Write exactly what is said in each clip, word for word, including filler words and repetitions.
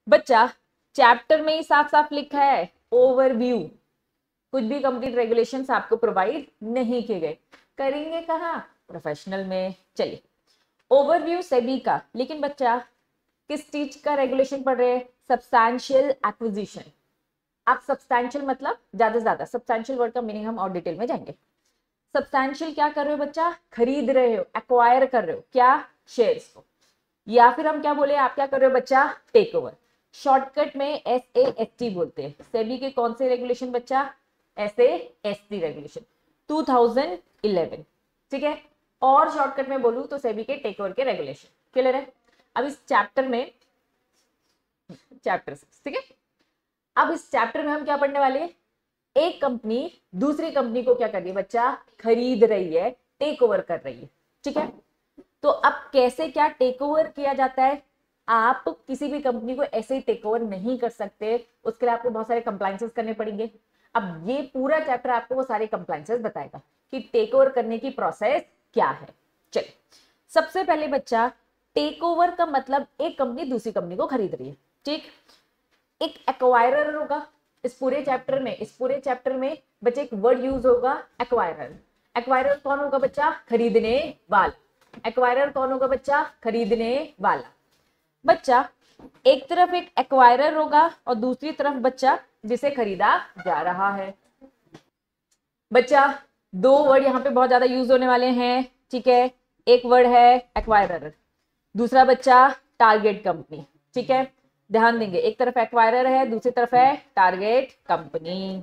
बच्चा चैप्टर में ही साफ साफ लिखा है ओवरव्यू, कुछ भी कंप्लीट रेगुलेशंस आपको प्रोवाइड नहीं किए गए, करेंगे कहाँ, प्रोफेशनल में। चलिए ओवरव्यू सेबी का, लेकिन बच्चा किस चीज का रेगुलेशन पढ़ रहे हैं, सब्सटैंशियल एक्विजिशन। आप सब्सटैंशियल मतलब ज्यादा से ज्यादा, सब्सटैंशियल वर्ड का मीनिंग हम और डिटेल में जाएंगे। सब्सटैंशियल क्या कर रहे हो बच्चा, खरीद रहे हो, एक्वायर कर रहे हो, क्या, शेयर्स को, या फिर हम क्या बोले, आप क्या कर रहे हो बच्चा, टेक ओवर। शॉर्टकट में एस ए एस टी बोलते हैं। सेबी के कौन से रेगुलेशन बच्चा, S A S T regulation two thousand eleven, ठीक है। और शॉर्टकट में बोलूं तो सेबी के टेक ओवर के रेगुलेशन। क्लियर है। अब इस चैप्टर में, चैप्टर सिक्स, ठीक है। अब इस चैप्टर में हम क्या पढ़ने वाले हैं, एक कंपनी दूसरी कंपनी को क्या कर रही है बच्चा, खरीद रही है, टेक ओवर कर रही है, ठीक है। तो अब कैसे क्या टेक ओवर किया जाता है, आप किसी भी कंपनी को ऐसे ही टेक ओवर नहीं कर सकते, उसके लिए आपको बहुत सारे कंप्लायंसेस करने पड़ेंगे। अब ये पूरा चैप्टर आपको वो सारे कंप्लायंसेस बताएगा कि टेक ओवर करने की प्रोसेस क्या है। चलिए सबसे पहले बच्चा, टेक ओवर का मतलब एक कंपनी दूसरी कंपनी को खरीद रही है, ठीक। एक एक्वायरर होगा इस पूरे चैप्टर में, इस पूरे चैप्टर में बच्चे एक वर्ड यूज होगा एक्वायरर। एक्वायरर कौन होगा बच्चा, खरीदने वाला। एक्वायरर कौन होगा बच्चा, खरीदने वाला। बच्चा एक तरफ एक एक्वायरर होगा और दूसरी तरफ बच्चा जिसे खरीदा जा रहा है। बच्चा दो वर्ड यहाँ पे बहुत ज्यादा यूज होने वाले हैं, ठीक है। एक वर्ड है एक्वायरर, दूसरा बच्चा टारगेट कंपनी, ठीक है। ध्यान देंगे, एक तरफ एक्वायरर है, दूसरी तरफ है टारगेट कंपनी।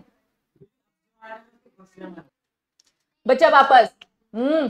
बच्चा वापस हम्म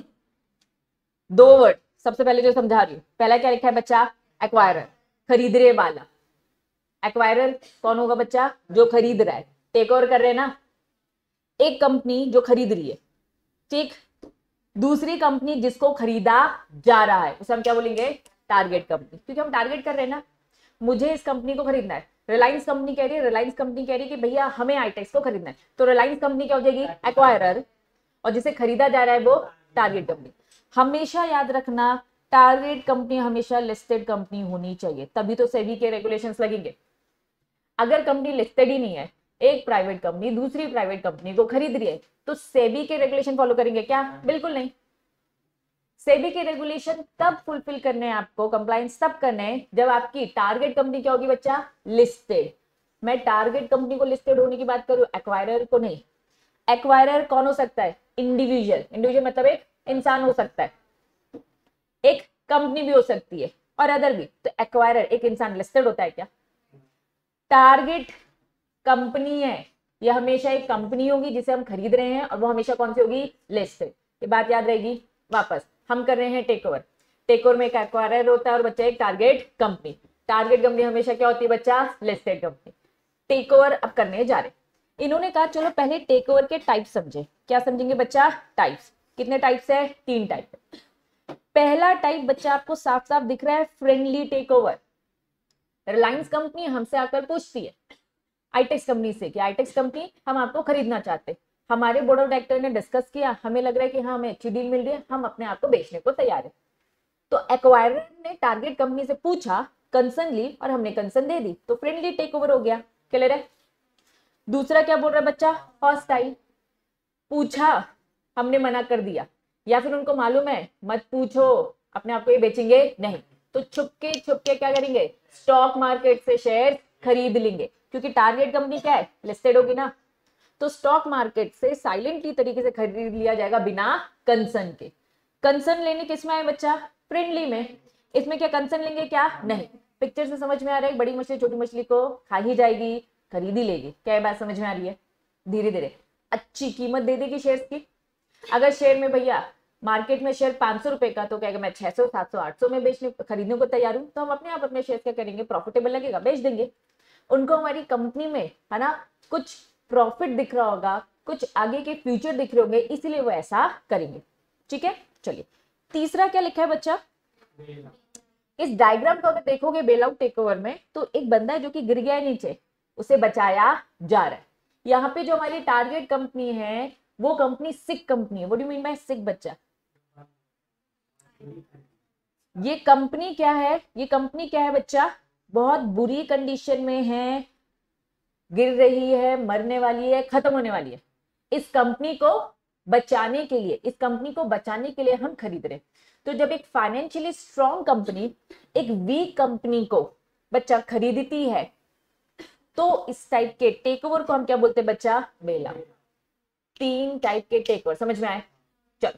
दो वर्ड, सबसे पहले जो समझा रही हूँ, पहला क्या लिखा है बच्चा, एक्वायरर, खरीदने वाला। एक्वायरर कौन होगा बच्चा, जो खरीद रहा है, टेक ओवर कर रहे हैं ना, एक कंपनी जो खरीद रही है, ठीक। दूसरी कंपनी जिसको खरीदा जा रहा है उसे हम क्या बोलेंगे, टारगेट कंपनी, क्योंकि हम टारगेट कर रहे हैं ना, मुझे इस कंपनी को खरीदना है। रिलायंस कंपनी कह रही है, रिलायंस कंपनी कह रही है कि भैया हमें आईटेक्स को खरीदना है, तो रिलायंस कंपनी क्या हो जाएगी, एक्वायरर, और जिसे खरीदा जा रहा है वो टारगेट कंपनी। हमेशा याद रखना, टारगेट कंपनी हमेशा लिस्टेड कंपनी होनी चाहिए, तभी तो सेबी के रेगुलेशंस लगेंगे। अगर कंपनी लिस्टेड ही नहीं है, एक प्राइवेट कंपनी दूसरी प्राइवेट कंपनी को खरीद रही है, तो सेबी के रेगुलेशन फॉलो करेंगे क्या, बिल्कुल नहीं। सेबी के रेगुलेशन तब फुलफिल करने हैं आपको, कंप्लायंस तब करने हैं जब आपकी टारगेट कंपनी क्या होगी बच्चा, लिस्टेड। मैं टारगेट कंपनी को लिस्टेड होने की बात करूं, एक्वायरर को नहीं। एक्वायरर कौन हो सकता है, इंडिविजुअल, इंडिविजुअल मतलब एक इंसान हो सकता है, एक कंपनी भी हो सकती है, और अदर भी। तो एक्वायरर एक इंसान, लिस्टेड होता है क्या, टारगेट कंपनी है, यह हमेशा एक कंपनी होगी जिसे हम खरीद रहे हैं, और वो हमेशा कौन सी होगी, लिस्टेड। ये बात याद रहेगी। वापस हम कर रहे हैं टेक ओवर, टेक ओवर में एक एक्वायरर होता है और बच्चा एक टारगेट कंपनी। टारगेट कंपनी हमेशा क्या होती है बच्चा, लिस्टेड कंपनी। टेक ओवर अब करने जा रहे, इन्होंने कहा चलो पहले टेक ओवर के टाइप समझे। क्या समझेंगे बच्चा, टाइप्स। कितने टाइप्स है, तीन टाइप। पहला टाइप बच्चा आपको साफ साफ दिख रहा है, friendly take over. Reliance company हमसे आकर पूछती है आईटेक्स कंपनी से कि आईटेक्स कंपनी हम आपको खरीदना चाहते, हमारे बोर्ड ऑफ डायरेक्टर ने डिस्कस किया, हमें लग रहा है कि हाँ हमें अच्छी डील मिल रही है, हम अपने आप को बेचने को तैयार है। तो एक्वायरर ने टारगेट कंपनी से पूछा, कंसर्न ली, और हमने कंसर्न दे दी, तो फ्रेंडली टेक ओवर हो गया। क्लियर है। दूसरा क्या बोल रहा है बच्चा, हॉस्टाइल। पूछा, हमने मना कर दिया, या फिर उनको मालूम है मत पूछो, अपने आप को ये बेचेंगे नहीं, तो छुपके छुपके क्या करेंगे, स्टॉक मार्केट से शेयर खरीद लेंगे, क्योंकि टारगेट कंपनी क्या है, लिस्टेड होगी ना। तो स्टॉक मार्केट से साइलेंटली तरीके से खरीद लिया जाएगा बिना कंसर्न के। कंसर्न लेने किस में आए बच्चा, फ्रेंडली में। इसमें क्या कंसर्न लेंगे क्या, नहीं। पिक्चर से समझ में आ रहा है, बड़ी मछली छोटी मछली को खा ही जाएगी, खरीद ही लेगी। क्या ये बात समझ में आ रही है, धीरे धीरे अच्छी कीमत दे देगी शेयर्स की। अगर शेयर में भैया मार्केट में शेयर पांच सौ रुपए का, तो क्या मैं छह सौ सात सौ आठ सौ में बेचने खरीदने को तैयार हूं, तो हम अपने आप अपने शेयर क्या करेंगे, प्रॉफिटेबल लगेगा बेच देंगे। उनको हमारी कंपनी में है ना कुछ प्रॉफिट दिख रहा होगा, कुछ आगे के फ्यूचर दिख रहे होंगे, इसलिए वो ऐसा करेंगे। ठीक है। चलिए तीसरा क्या लिखा है बच्चा, इस डायग्राम को अगर देखोगे बेल आउट टेक ओवर में, तो एक बंदा है जो कि गिर गया है नीचे, उसे बचाया जा रहा है। यहाँ पे जो हमारी टारगेट कंपनी है वो कंपनी सिक कंपनी है। What do you mean by sick बच्चा, ये कंपनी क्या है, ये कंपनी क्या है बच्चा, बहुत बुरी कंडीशन में है, गिर रही है, मरने वाली है, खत्म होने वाली है, इस कंपनी को बचाने के लिए, इस कंपनी को बचाने के लिए हम खरीद रहे हैं। तो जब एक फाइनेंशियली स्ट्रॉन्ग कंपनी एक वीक कंपनी को बच्चा खरीदती है, तो इस टाइप के टेक ओवर को हम क्या बोलते हैं बच्चा? Bail out. तीन टाइप के टेक ओवर समझ में आए? चलो,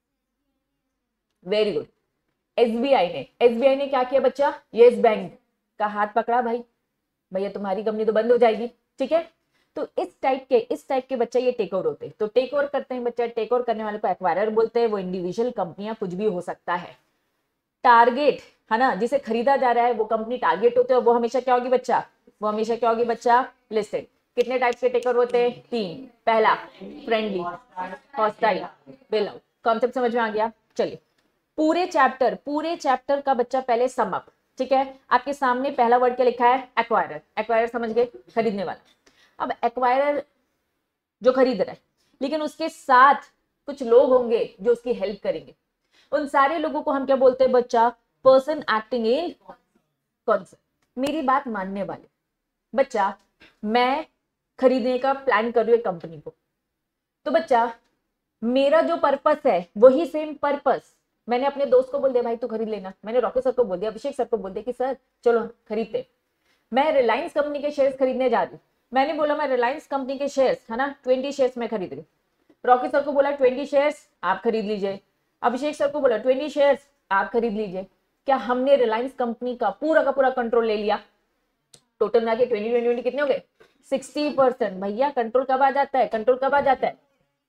वेरी गुड। एसबीआई ने एसबीआई ने क्या किया बच्चा? यस बैंक का हाथ पकड़ा, भाई भैया तुम्हारी कंपनी तो बंद हो जाएगी, ठीक है। तो इस टाइप के इस टाइप के बच्चा ये टेक ओवर होते हैं। तो टेक ओवर करते हैं बच्चा, टेक ओवर करने वाले को एक्वायरर बोलते हैं। वो इंडिविजुअल कंपनियां कुछ भी हो सकता है। टारगेट है ना, जिसे खरीदा जा रहा है वो कंपनी टारगेट होते हैं, वो हमेशा क्या होगी बच्चा? वो हमेशा क्या होगी बच्चा? लिस्टेड। कितने टाइप के टेक ओवर होते हैं? तीन। पहला friendly, hostile, bail out. Concept समझ में आ गया? चलिए, पूरे चैप्टर पूरे चैप्टर का बच्चा पहले सम अप, ठीक है। आपके सामने पहला वर्ड क्या लिखा है? एक्वायरर। एक्वायरर समझ गए? खरीदने वाला। अब एक्वायरर जो खरीद रहा है, लेकिन उसके साथ कुछ लोग होंगे जो उसकी हेल्प करेंगे। उन सारे लोगों को हम क्या बोलते हैं बच्चा? Person acting in concert. मेरी बात मानने वाले बच्चा, मैं खरीदने का प्लान कर रही हूँ कंपनी को, तो बच्चा मेरा जो पर्पस है वही सेम पर्पस मैंने अपने दोस्त को बोल दिया भाई तू खरीद लेना, मैंने रॉकेट सर को बोल दिया, अभिषेक सर को बोल दिया कि सर चलो खरीदते। मैं रिलायंस कंपनी के शेयर्स खरीदने जा रही हूँ, मैंने बोला मैं रिलायंस कंपनी के शेयर्स है ना ट्वेंटी शेयर्स मैं खरीद रही। रॉकेट सर को बोला ट्वेंटी शेयर्स आप खरीद लीजिए, अभिषेक सर को बोला ट्वेंटी शेयर्स आप खरीद लीजिए। क्या हमने रिलायंस कंपनी का पूरा का पूरा कंट्रोल ले लिया? टोटल मिला के ट्वेंटी ट्वेंटी ट्वेंटी कितने हो गए? Sixty percent. भैया कंट्रोल कब आ जाता है? कंट्रोल कब आ जाता है?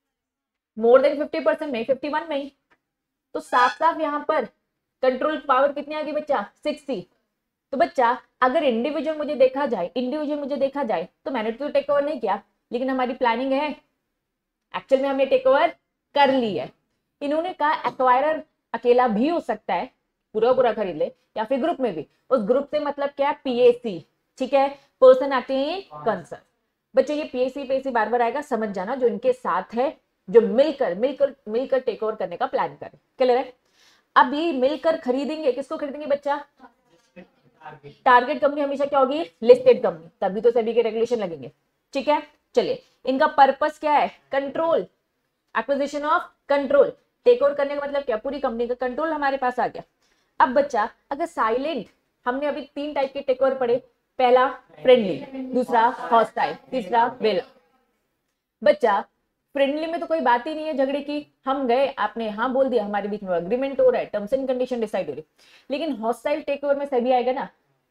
मोर देन फिफ्टी परसेंट में, फिफ्टी वन में ही। तो साफ साफ यहाँ पर कंट्रोल पावर कितनी आ गई बच्चा? सिक्सटी। तो बच्चा अगर इंडिविजुअल मुझे देखा जाए इंडिविजुअल मुझे देखा जाए तो मैंने तो टेक ओवर नहीं किया, लेकिन हमारी प्लानिंग है, एक्चुअल में हमने टेक ओवर कर ली है। इन्होंने कहा एक्वायरर अकेला भी हो सकता है, पूरा पूरा खरीद ले, या फिर ग्रुप में भी। उस ग्रुप से मतलब क्या? पीएसी, ठीक है, पर्सन एक्टिंग इन कंसर्न। बच्चे ये पीएसी पीएसी बार बार आएगा, समझ जाना, जो इनके साथ है, जो मिलकर मिलकर मिलकर टेक ओवर करने का प्लान करे। क्लियर है? अब ये मिलकर खरीदेंगे, किसको खरीदेंगे बच्चा? टारगेट कंपनी हमेशा क्या होगी? लिस्टेड कंपनी, तभी तो सभी के रेगुलेशन लगेंगे, ठीक है। चलिए, इनका पर्पस क्या है? Control, acquisition of control. Take over करने का मतलब क्या? पूरी कंपनी का कंट्रोल हमारे पास आ गया। अब बच्चा अगर साइलेंट, हमने अभी तीन टाइप के टेक ओवर पढ़े, पहला फ्रेंडली, दूसरा हॉस्टाइल, तीसरा बेल। बच्चा फ्रेंडली में तो कोई बात ही नहीं है झगड़े की, हम गए आपने हाँ बोल दिया, हमारे बीच में अग्रीमेंट हो रहा है, टर्म्स एंड कंडीशन डिसाइड हो रही। लेकिन हॉस्टाइल टेक ओवर में सभी आएगा ना,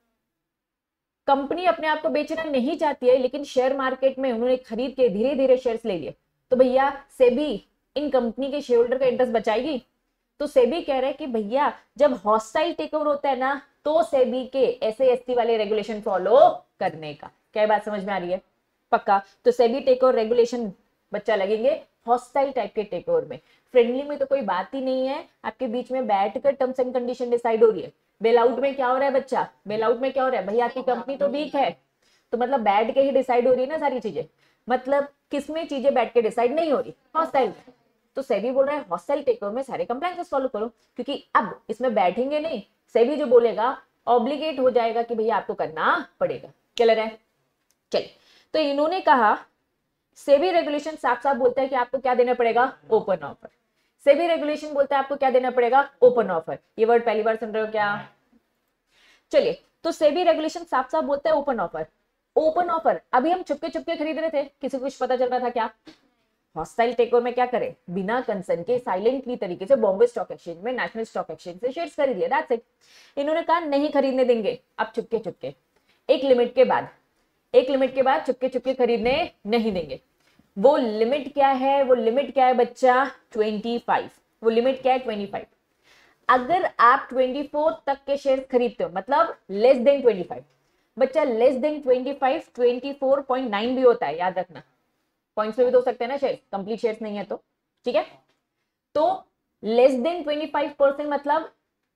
कंपनी अपने आप को बेचना नहीं चाहती है, लेकिन शेयर मार्केट में उन्होंने खरीद के धीरे धीरे शेयर्स ले लिए, तो भैया सेबी इन कंपनी के शेयर होल्डर का इंटरेस्ट बचाएगी। तो सेबी कह रहा है कि भैया जब हॉस्टाइल टेक ओवर होता है ना, तो सेबी के एसए एसटी वाले रेगुलेशन फॉलो करने का। क्या बात समझ में आ रही है? पक्का? तो सेबी टेक ओवर रेगुलेशन बच्चा लगेंगे हॉस्टाइल टाइप के टेक ओवर में। फ्रेंडली में तो कोई बात ही नहीं है, आपके बीच में बैठकर टर्म्स एंड कंडीशन डिसाइड हो रही है। बेल आउट में क्या हो रहा है बच्चा? बेल आउट में क्या हो रहा है? भैया आपकी कंपनी तो वीक है, तो मतलब बैठ के ही डिसाइड हो रही है ना सारी चीजें। मतलब किसमें चीजें बैठ के डिसाइड नहीं हो रही? हॉस्टाइल। तो सेबी बोल रहा है हॉस्टाइल टेक ओवर में सारे कंप्लायंसेस फॉलो करो, क्योंकि अब इसमें बैठेंगे नहीं, सेबी जो बोलेगा ऑब्लिगेट हो जाएगा कि भैया आपको करना पड़ेगा। क्लियर है? चलिए, तो इन्होंने कहा सेबी रेगुलेशन साफ साफ बोलता है कि आपको क्या देना पड़ेगा? Open offer. सेबी रेगुलेशन बोलता है आपको क्या देना पड़ेगा? Open offer. ये वर्ड पहली बार सुन रहे हो क्या? चलिए, तो सेबी रेगुलेशन साफ साफ बोलता है ओपन ऑफर। ओपन ऑफर अभी हम चुपके चुपके खरीद रहे थे, किसी को कुछ पता चल रहा था क्या? हॉस्टाइल टेक ओवर में क्या करे? बिना कंसर्न के साइलेंटली तरीके से बॉम्बे स्टॉक एक्सचेंज में, नेशनल स्टॉक एक्सचेंज से शेयर्स खरीद लिए, दैट्स इट। इन्होंने कहा नहीं खरीदने देंगे, अब चुपके चुपके एक लिमिट के बाद एक लिमिट के बाद चुपके चुपके खरीदने नहीं देंगे। वो लिमिट क्या है? वो लिमिट क्या है बच्चा? Twenty five. वो लिमिट क्या है? Twenty five. अगर आप ट्वेंटी फोर तक के शेयर खरीदते हो, मतलब लेस देन ट्वेंटी फाइव, बच्चा less than twenty five twenty four point nine भी होता है, याद रखना। पॉइंट्स में भी तो हो सकते हैं ना शेयर, कंप्लीट शेयर्स नहीं है तो, ठीक है। तो less than twenty five percent मतलब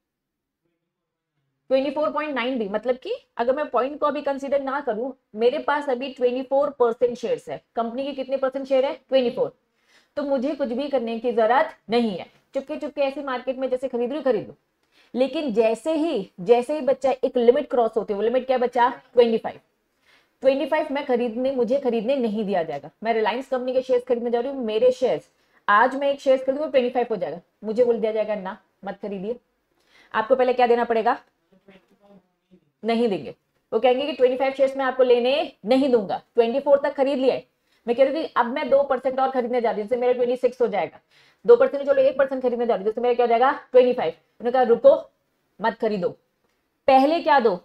ट्वेंटी फोर पॉइंट नाइन भी, मतलब कि अगर मैं पॉइंट को अभी कंसीडर ना करूं, मेरे पास अभी ट्वेंटी फोर परसेंट शेयर्स है, कंपनी के कितने परसेंट शेयर है? Twenty four. तो मुझे कुछ भी करने की जरूरत नहीं है, चुपके चुपके ऐसे मार्केट में जैसे खरीद लूं खरीद लूं। लेकिन जैसे ही जैसे ही बच्चा एक लिमिट क्रॉस होती है, वो लिमिट क्या बच्चा ट्वेंटी फाइव ट्वेंटी फाइव मैं खरीदने मुझे खरीदने नहीं दिया जाएगा। मैं रिलायंस कंपनी के शेयर्स खरीदने जा रही हूँ, मेरे शेयर्स आज मैं एक शेयर्स खरीदूंगा ट्वेंटी फाइव हो जाएगा, मुझे बोल दिया जाएगा ना मत खरीदिए। आपको पहले क्या देना पड़ेगा, नहीं देंगे। वो कहेंगे कि ट्वेंटी फाइव शेयर्स मैं आपको लेने नहीं दूंगा, ट्वेंटी फोर तक खरीद लिया है, मैं कह रही हूँ कि अब मैं दो परसेंट और खरीदने जा रही हूँ, मेरा ट्वेंटी सिक्स हो जाएगा। दो परसेंट चलो एक परसेंट खरीदने जा रही हूँ, मेरा क्या हो जाएगा ट्वेंटी फाइव। उन्होंने कहा रुको मत खरीदो, पहले क्या दो,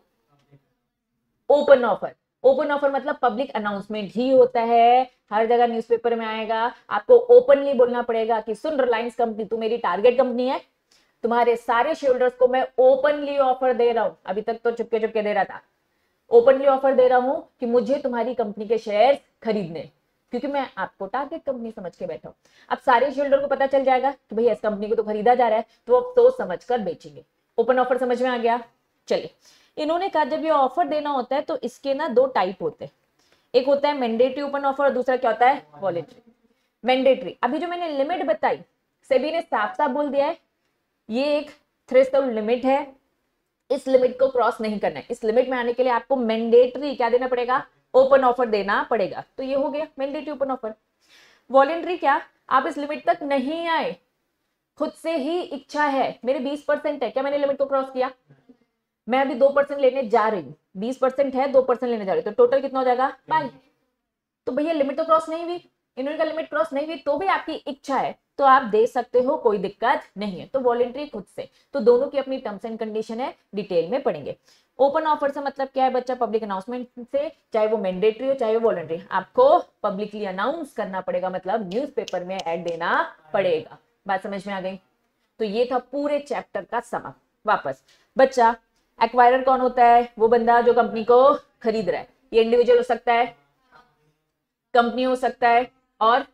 ओपन ऑफर। ओपन ऑफर मतलब पब्लिक अनाउंसमेंट ही होता है, हर जगह न्यूज़पेपर में आएगा, आपको ओपनली बोलना पड़ेगा कि सुन रिलायंस कंपनी, तू मेरी टारगेट कंपनी है, तुम्हारे सारे शेयर होल्डर्स को मैं ओपनली ऑफर दे रहा हूं। अभी तक तो चुपके चुपके दे रहा था, ओपनली ऑफर दे रहा हूं कि मुझे तुम्हारी कंपनी के शेयर खरीदने, क्योंकि मैं आपको टारगेट कंपनी समझ के बैठा हूं। अब सारे शेयर होल्डर को पता चल जाएगा कि भाई इस कंपनी को तो खरीदा जा रहा है, तो अब सोच समझ कर बेचेंगे। ओपन ऑफर समझ में आ गया। चलिए, इन्होंने कहा जब ये ऑफर देना होता है तो इसके ना दो टाइप होते हैं, एक होता है मैंडेटरी ओपन ऑफर और दूसरा क्या होता है वॉलेंटरी। मैंडेटरी, अभी जो मैंने लिमिट बताई, सेबी ने साफ साफ बोल दिया है ये एक थ्रेशोल्ड लिमिट है, इस लिमिट को क्रॉस नहीं करना है। इस लिमिट में आने के लिए आपको मैंडेटरी क्या देना पड़ेगा, ओपन ऑफर देना पड़ेगा। तो ये हो गया मैंडेटरी ओपन ऑफर। वॉलेंटरी क्या, आप इस लिमिट तक नहीं आए, खुद से ही इच्छा है, मेरे बीस परसेंट है, क्या मैंने लिमिट को क्रॉस किया, मैं अभी दो परसेंट लेने जा रही हूँ, बीस परसेंट है, दो परसेंट लेने जा रही हूँ, तो टोटल कितना हो जाएगा बाईस। तो भैया लिमिट तो क्रॉस नहीं हुई, इन्होंने का लिमिट क्रॉस नहीं हुई, तो भी आपकी इच्छा है तो आप दे सकते हो, कोई दिक्कत नहीं है। तो वॉलेंटरी खुद से, तो दोनों की अपनी टर्म्स एंड कंडीशन है, डिटेल में पढ़ेंगे। ओपन ऑफर से मतलब क्या है बच्चा, पब्लिक अनाउंसमेंट से, चाहे वो मैंडेटरी हो चाहे वो वॉलेंटरी, आपको पब्लिकली अनाउंस करना पड़ेगा, मतलब न्यूज़पेपर में ऐड देना पड़ेगा। बात समझ में आ गई। तो ये था पूरे चैप्टर का समअप। वापस बच्चा, एक्वायरर कौन होता है, वो बंदा जो कंपनी को खरीद रहा है, ये इंडिविजुअल हो सकता है, कंपनी हो सकता है, और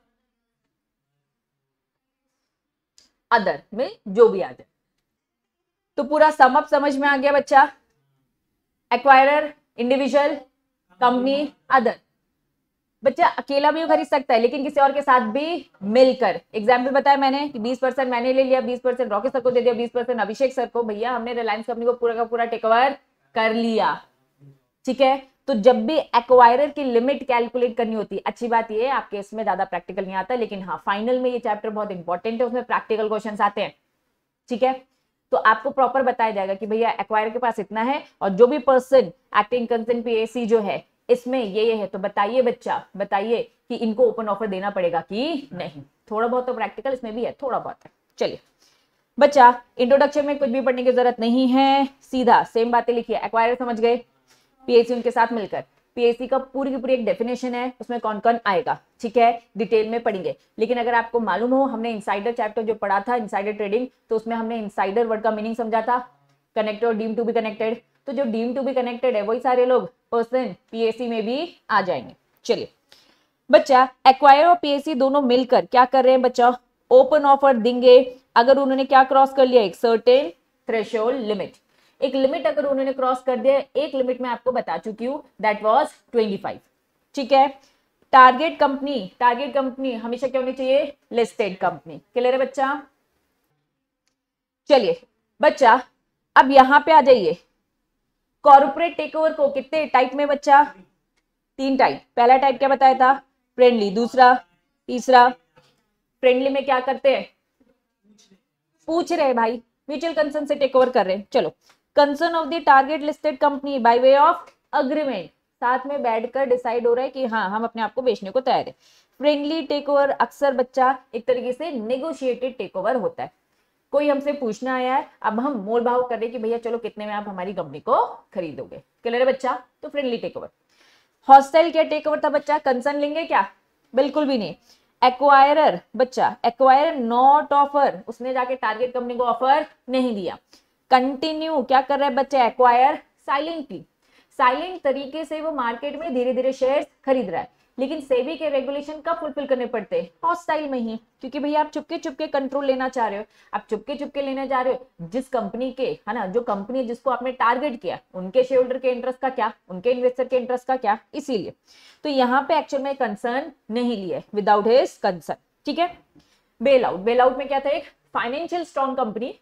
अदर में जो भी आ जाए। तो पूरा समअप समझ में आ गया बच्चा, एक्वायरर, इंडिविजुअल, कंपनी, अदर। बच्चा अकेला भी खरीद सकता है लेकिन किसी और के साथ भी मिलकर। एग्जाम्पल बताया मैंने कि बीस परसेंट मैंने ले लिया, बीस परसेंट रॉकेट सर को दे दिया, बीस परसेंट अभिषेक सर को, भैया हमने रिलायंस कंपनी को पूरा का पूरा टेक ओवर कर लिया। ठीक है, तो जब भी एक्वायरर की लिमिट कैलकुलेट करनी होती है, अच्छी बात ये है आपके इसमें ज्यादा प्रैक्टिकल नहीं आता, लेकिन हाँ फाइनल में ये चैप्टर बहुत इंपॉर्टेंट है, उसमें प्रैक्टिकल क्वेश्चन आते हैं। ठीक है, तो आपको प्रॉपर बताया जाएगा कि भैया एक्वायरर के पास इतना है और जो भी पर्सन एक्टिंग कंसर्न पीएसी जो है इसमें ये ये है, तो बताइए बच्चा, बताइए कि इनको ओपन ऑफर देना पड़ेगा कि नहीं। थोड़ा बहुत तो प्रैक्टिकल इसमें भी है, थोड़ा बहुत है। चलिए बच्चा, इंट्रोडक्शन में कुछ भी पढ़ने की जरूरत नहीं है, सीधा सेम बातें लिखिए। एक्वायरर समझ गए, पीएसी उनके साथ मिलकर, पीएसी का पूरी की पूरी एक डेफिनेशन है, उसमें कौन कौन आएगा, ठीक है, डिटेल में पढ़ेंगे। लेकिन अगर आपको मालूम हो, हमने इनसाइडर चैप्टर जो पढ़ा था, इनसाइडर ट्रेडिंग, तो उसमें हमने इनसाइडर वर्ड का मीनिंग समझा था, कनेक्टेड और डीम टू बी कनेक्टेड। तो जो डीम टू बी कनेक्टेड है वही सारे लोग पर्सन पीएसी में भी आ जाएंगे। चलिए बच्चा, एक्वायर और पीएसी दोनों मिलकर क्या कर रहे हैं बच्चा, ओपन ऑफर देंगे अगर उन्होंने क्या क्रॉस कर लिया, एक सर्टेन थ्रेशोल्ड लिमिट। एक लिमिट अगर उन्होंने क्रॉस कर दिया, एक लिमिट में आपको बता चुकी हूं, दैट वाज ट्वेंटी फाइव। ठीक है, टारगेट कंपनी, टारगेट कंपनी हमेशा क्या होनी चाहिए, लिस्टेड कंपनी। क्लियर है बच्चा। चलिए बच्चा, अब यहां पे आ जाइए, कॉर्पोरेट टेकओवर को कितने टाइप में बच्चा, तीन टाइप। पहला टाइप क्या बताया था, फ्रेंडली, दूसरा, तीसरा। फ्रेंडली में क्या करते हैं, पूछ रहे भाई, म्यूचुअल कंसर्न से टेक ओवर कर रहे हैं। चलो, concern of the target listed company by way of agreement, साथ में बैठकर डिसाइड हो रहा है कि हाँ हम अपने आप को बेचने को तैयार है। फ्रेंडली टेक ओवर अक्सर बच्चा एक तरीके से नेगोशिएटेड टेक ओवर होता है, कोई हमसे पूछना आया है, अब हम मोल भाव कर रहे कि भैया चलो कितने में आप हमारी कंपनी को खरीदोगे। क्लियर है बच्चा, तो फ्रेंडली टेक ओवर। हॉस्टाइल क्या टेक ओवर था बच्चा, कंसर्न लेंगे क्या, बिल्कुल भी नहीं। एक्वायरर बच्चा, एक्वायरर नॉट ऑफर, उसने जाके टारगेट कंपनी को ऑफर नहीं दिया। कंटिन्यू क्या कर रहा है बच्चा, एक्वायर साइलेंटली, साइलेंट तरीके से वो मार्केट में धीरे धीरे शेयर्स खरीद रहा है, लेकिन सेबी के रेगुलेशन कब फुलफिल करने पड़ते हैं, हॉस्टाइल में ही, क्योंकि भैया आप चुपके चुपके कंट्रोल लेना चाह रहे हो, आप चुपके चुपके लेने जा रहे हो जिस कंपनी के, है ना, जो कंपनी जिसको आपने टारगेट किया, उनके शेयर होल्डर के इंटरेस्ट का क्या, उनके इन्वेस्टर के इंटरेस्ट का क्या, इसीलिए। तो यहाँ पे एक्चुअल में कंसर्न नहीं लिया, विदाउट हिज कंसर्न। ठीक है, बेल आउट, बेल आउट में क्या था, एक फाइनेंशियल स्ट्रॉन्ग कंपनी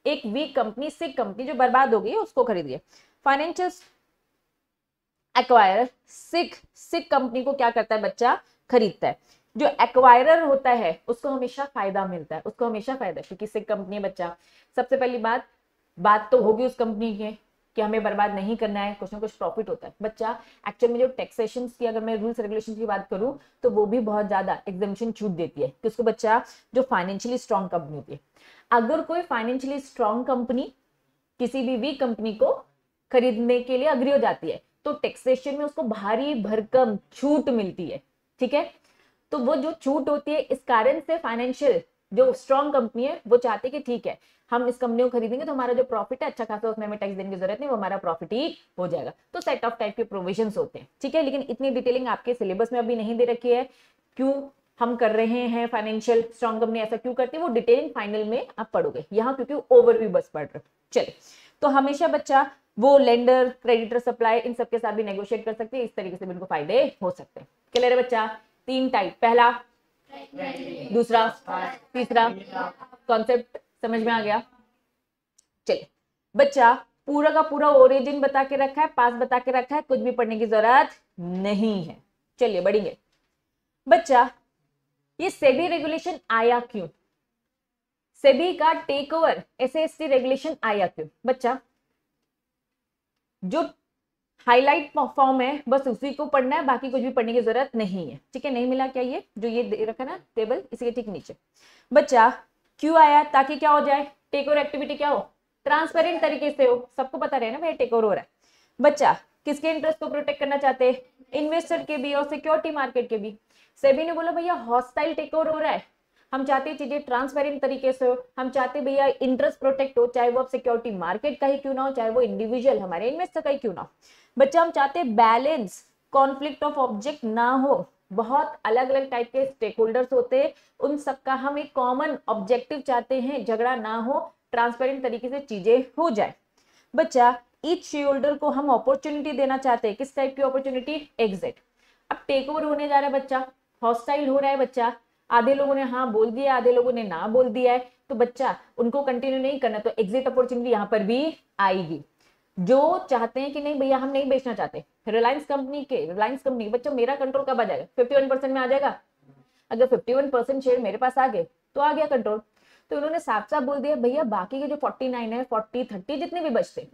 एक वीक कंपनी, सिक कंपनी जो बर्बाद हो गई है उसको खरीदिए। Financial acquirer sick sick company को क्या करता है बच्चा, खरीदता है। जो एक्वायरर होता है उसको हमेशा फायदा मिलता है, उसको हमेशा फायदा, क्योंकि सिक कंपनी है बच्चा। सबसे पहली बात बात तो होगी उस कंपनी की कि हमें बर्बाद नहीं करना है, कुछ ना कुछ प्रॉफिट होता है बच्चा। एक्चुअल में जो टैक्सेशन की अगर मैं रूल्स रेगुलेशन की बात करूं तो वो भी बहुत ज्यादा एग्जेम्पशन छूट देती है कि उसको बच्चा जो फाइनेंशियली स्ट्रॉन्ग कंपनी होती है, अगर कोई फाइनेंशियली स्ट्रॉन्ग कंपनी किसी भी वीक कंपनी को खरीदने के लिए अग्री हो जाती है तो टैक्सेशन में उसको भारी भरकम छूट मिलती है, ठीक है। तो वो जो छूट होती है इस कारण से फाइनेंशियल जो स्ट्रॉन्ग कंपनी है वो चाहते हैं कि ठीक है हम इस कंपनी को खरीदेंगे तो हमारा जो प्रॉफिट है अच्छा खासा, उसमें हमें टैक्स देने की जरूरत नहीं, वो हमारा प्रॉफिट ही हो जाएगा। तो सेट ऑफ टाइप के प्रोविजंस होते हैं, ठीक है। लेकिन इतनी डिटेलिंग आपके सिलेबस में अभी नहीं दे रखी है। क्यों हम कर रहे हैं फाइनेंशियल स्ट्रॉन्ग कंपनी ऐसा क्यों करती है, वो डिटेलिंग फाइनल में आप पढ़ोगे, यहाँ क्योंकि ओवरव्यू बस पढ़ रहे। चलिए, तो हमेशा बच्चा वो लेंडर, क्रेडिटर, सप्लाई इन सबके साथ भी नेगोशिएट कर सकते हैं, इस तरीके से भी उनको फायदे हो सकते हैं। क्लियर है बच्चा? तीन टाइप, पहला, दूसरा, तीसरा। कॉन्सेप्ट समझ में आ गया? चलिए बच्चा, पूरा का पूरा ओरिजिन बता के रखा है, पास बता के रखा है, कुछ भी पढ़ने की जरूरत नहीं है। चलिए बढ़ेंगे बच्चा, ये सेबी रेगुलेशन आया क्यों, सेबी का टेक ओवर एसएएसटी रेगुलेशन आया क्यों? बच्चा जो हाईलाइट फॉर्म है बस उसी को पढ़ना है, बाकी कुछ भी पढ़ने की जरूरत नहीं है, ठीक है। नहीं मिला क्या ये जो ये दे रखा ना टेबल, इसी के ठीक नीचे। बच्चा क्यों आया, ताकि क्या हो जाए, टेक ओवर एक्टिविटी क्या हो, ट्रांसपेरेंट तरीके से हो, सबको पता रहे ना भाई टेक ओवर हो रहा है। बच्चा किसके इंटरेस्ट को प्रोटेक्ट करना चाहते हैं, इन्वेस्टर के भी और सिक्योरिटी मार्केट के भी। सेबी ने बोला भैया हॉस्टाइल टेक ओवर हो रहा है, हम चाहते हैं चीजें ट्रांसपेरेंट तरीके से हो, हम चाहते भैया इंटरेस्ट प्रोटेक्ट हो, चाहे वो सिक्योरिटी मार्केट का ही क्यों ना हो, चाहे वो इंडिविजुअल हमारे इन्वेस्टर का ही क्यों ना हो। बच्चा हम चाहते हैं बैलेंस, कॉन्फ्लिक्ट ऑफ ऑब्जेक्ट ना हो, बहुत अलग अलग टाइप के स्टेक होल्डर्स होते हैं, उन सबका हम एक कॉमन ऑब्जेक्टिव चाहते हैं, झगड़ा ना हो, ट्रांसपेरेंट तरीके से चीजें हो जाए। बच्चा ईच शेयर होल्डर को हम अपॉर्चुनिटी देना चाहते हैं, किस टाइप की अपॉर्चुनिटी, एग्जिट। अब टेक ओवर होने जा रहा है बच्चा, हॉस्टाइल हो रहा है बच्चा, आधे लोगों ने हाँ बोल दिया, आधे लोगों ने ना बोल दिया है, तो बच्चा उनको कंटिन्यू नहीं करना, तो एग्जिट अपॉर्चुनिटी यहाँ पर भी आएगी। जो चाहते हैं कि नहीं भैया हम नहीं बेचना चाहते, रिलायंस कंपनी के रिलायंस कंपनी बच्चों मेरा कंट्रोल कब आ जाएगा, फिफ्टी वन परसेंट में आ जाएगा। अगर फिफ्टी वन परसेंट शेयर मेरे पास आ गए तो आ गया कंट्रोल। तो उन्होंने साफ साफ बोल दिया भैया बाकी के जो फोर्टी नाइन है, फोर्टी, थर्टी जितने भी बचते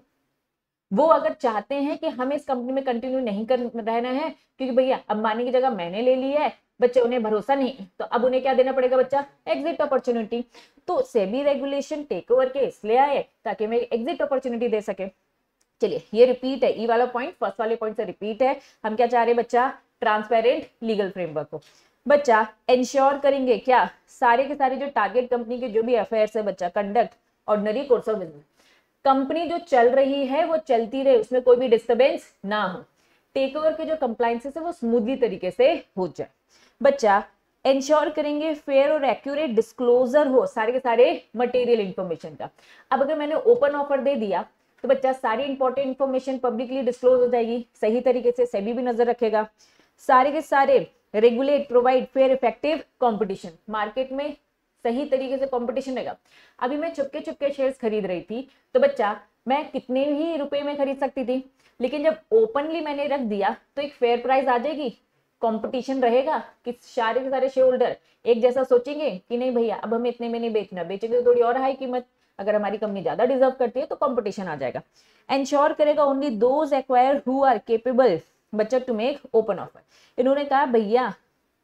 वो अगर चाहते हैं कि हमें इस कंपनी में कंटिन्यू नहीं कर रहना है, क्योंकि भैया अंबानी की जगह मैंने ले ली है, बच्चे उन्हें भरोसा नहीं, तो अब उन्हें क्या देना पड़ेगा बच्चा, एग्जिट अपॉर्चुनिटी। तो सेबी रेगुलेशन टेक ओवर के इसलिए आए ताकि मैं एग्जिट अपॉर्चुनिटी दे सके। चलिए ये रिपीट है, ई वाला पॉइंट फर्स्ट वाले पॉइंट से रिपीट है। हम क्या चाह रहे हैं बच्चा, ट्रांसपेरेंट लीगल फ्रेमवर्क को। बच्चा इंश्योर करेंगे क्या, सारे के सारे जो टारगेट कंपनी के जो भी अफेयर्स है बच्चा, conduct ordinary course of business, company जो चल रही है वो चलती रहे, उसमें कोई भी डिस्टर्बेंस ना हो, टेक ओवर के जो कंप्लायंसेस है वो स्मूथली तरीके से हो जाए। बच्चा इंश्योर करेंगे फेयर और एक्यूरेट डिस्क्लोजर हो सारे के सारे मटेरियल इंफॉर्मेशन का। अब अगर मैंने ओपन ऑफर दे दिया तो बच्चा सारी इंपॉर्टेंट इंफॉर्मेशन पब्लिकली डिस्क्लोज हो जाएगी सही तरीके से, सेबी भी नजर रखेगा। सारे के सारे regulate, provide fair effective competition, market में सही तरीके से कंपटीशन रहेगा। अभी मैं चुपके चुपके शेयर्स खरीद रही थी तो बच्चा मैं कितने ही रुपए में खरीद सकती थी, लेकिन जब ओपनली मैंने रख दिया तो एक फेयर प्राइस आ जाएगी, कंपटीशन रहेगा कि सारे के सारे शेयर होल्डर एक जैसा सोचेंगे कि नहीं भैया अब हमें इतने में नहीं बेचना, बेचेंगे तो थोड़ी और हाई कीमत, अगर हमारी कंपनी ज्यादा डिजर्व करती है तो कंपटीशन आ जाएगा। एंश्योर करेगा only those acquire who are capable बच्चा टू मेक ओपन ऑफर। इन्होंने कहा भैया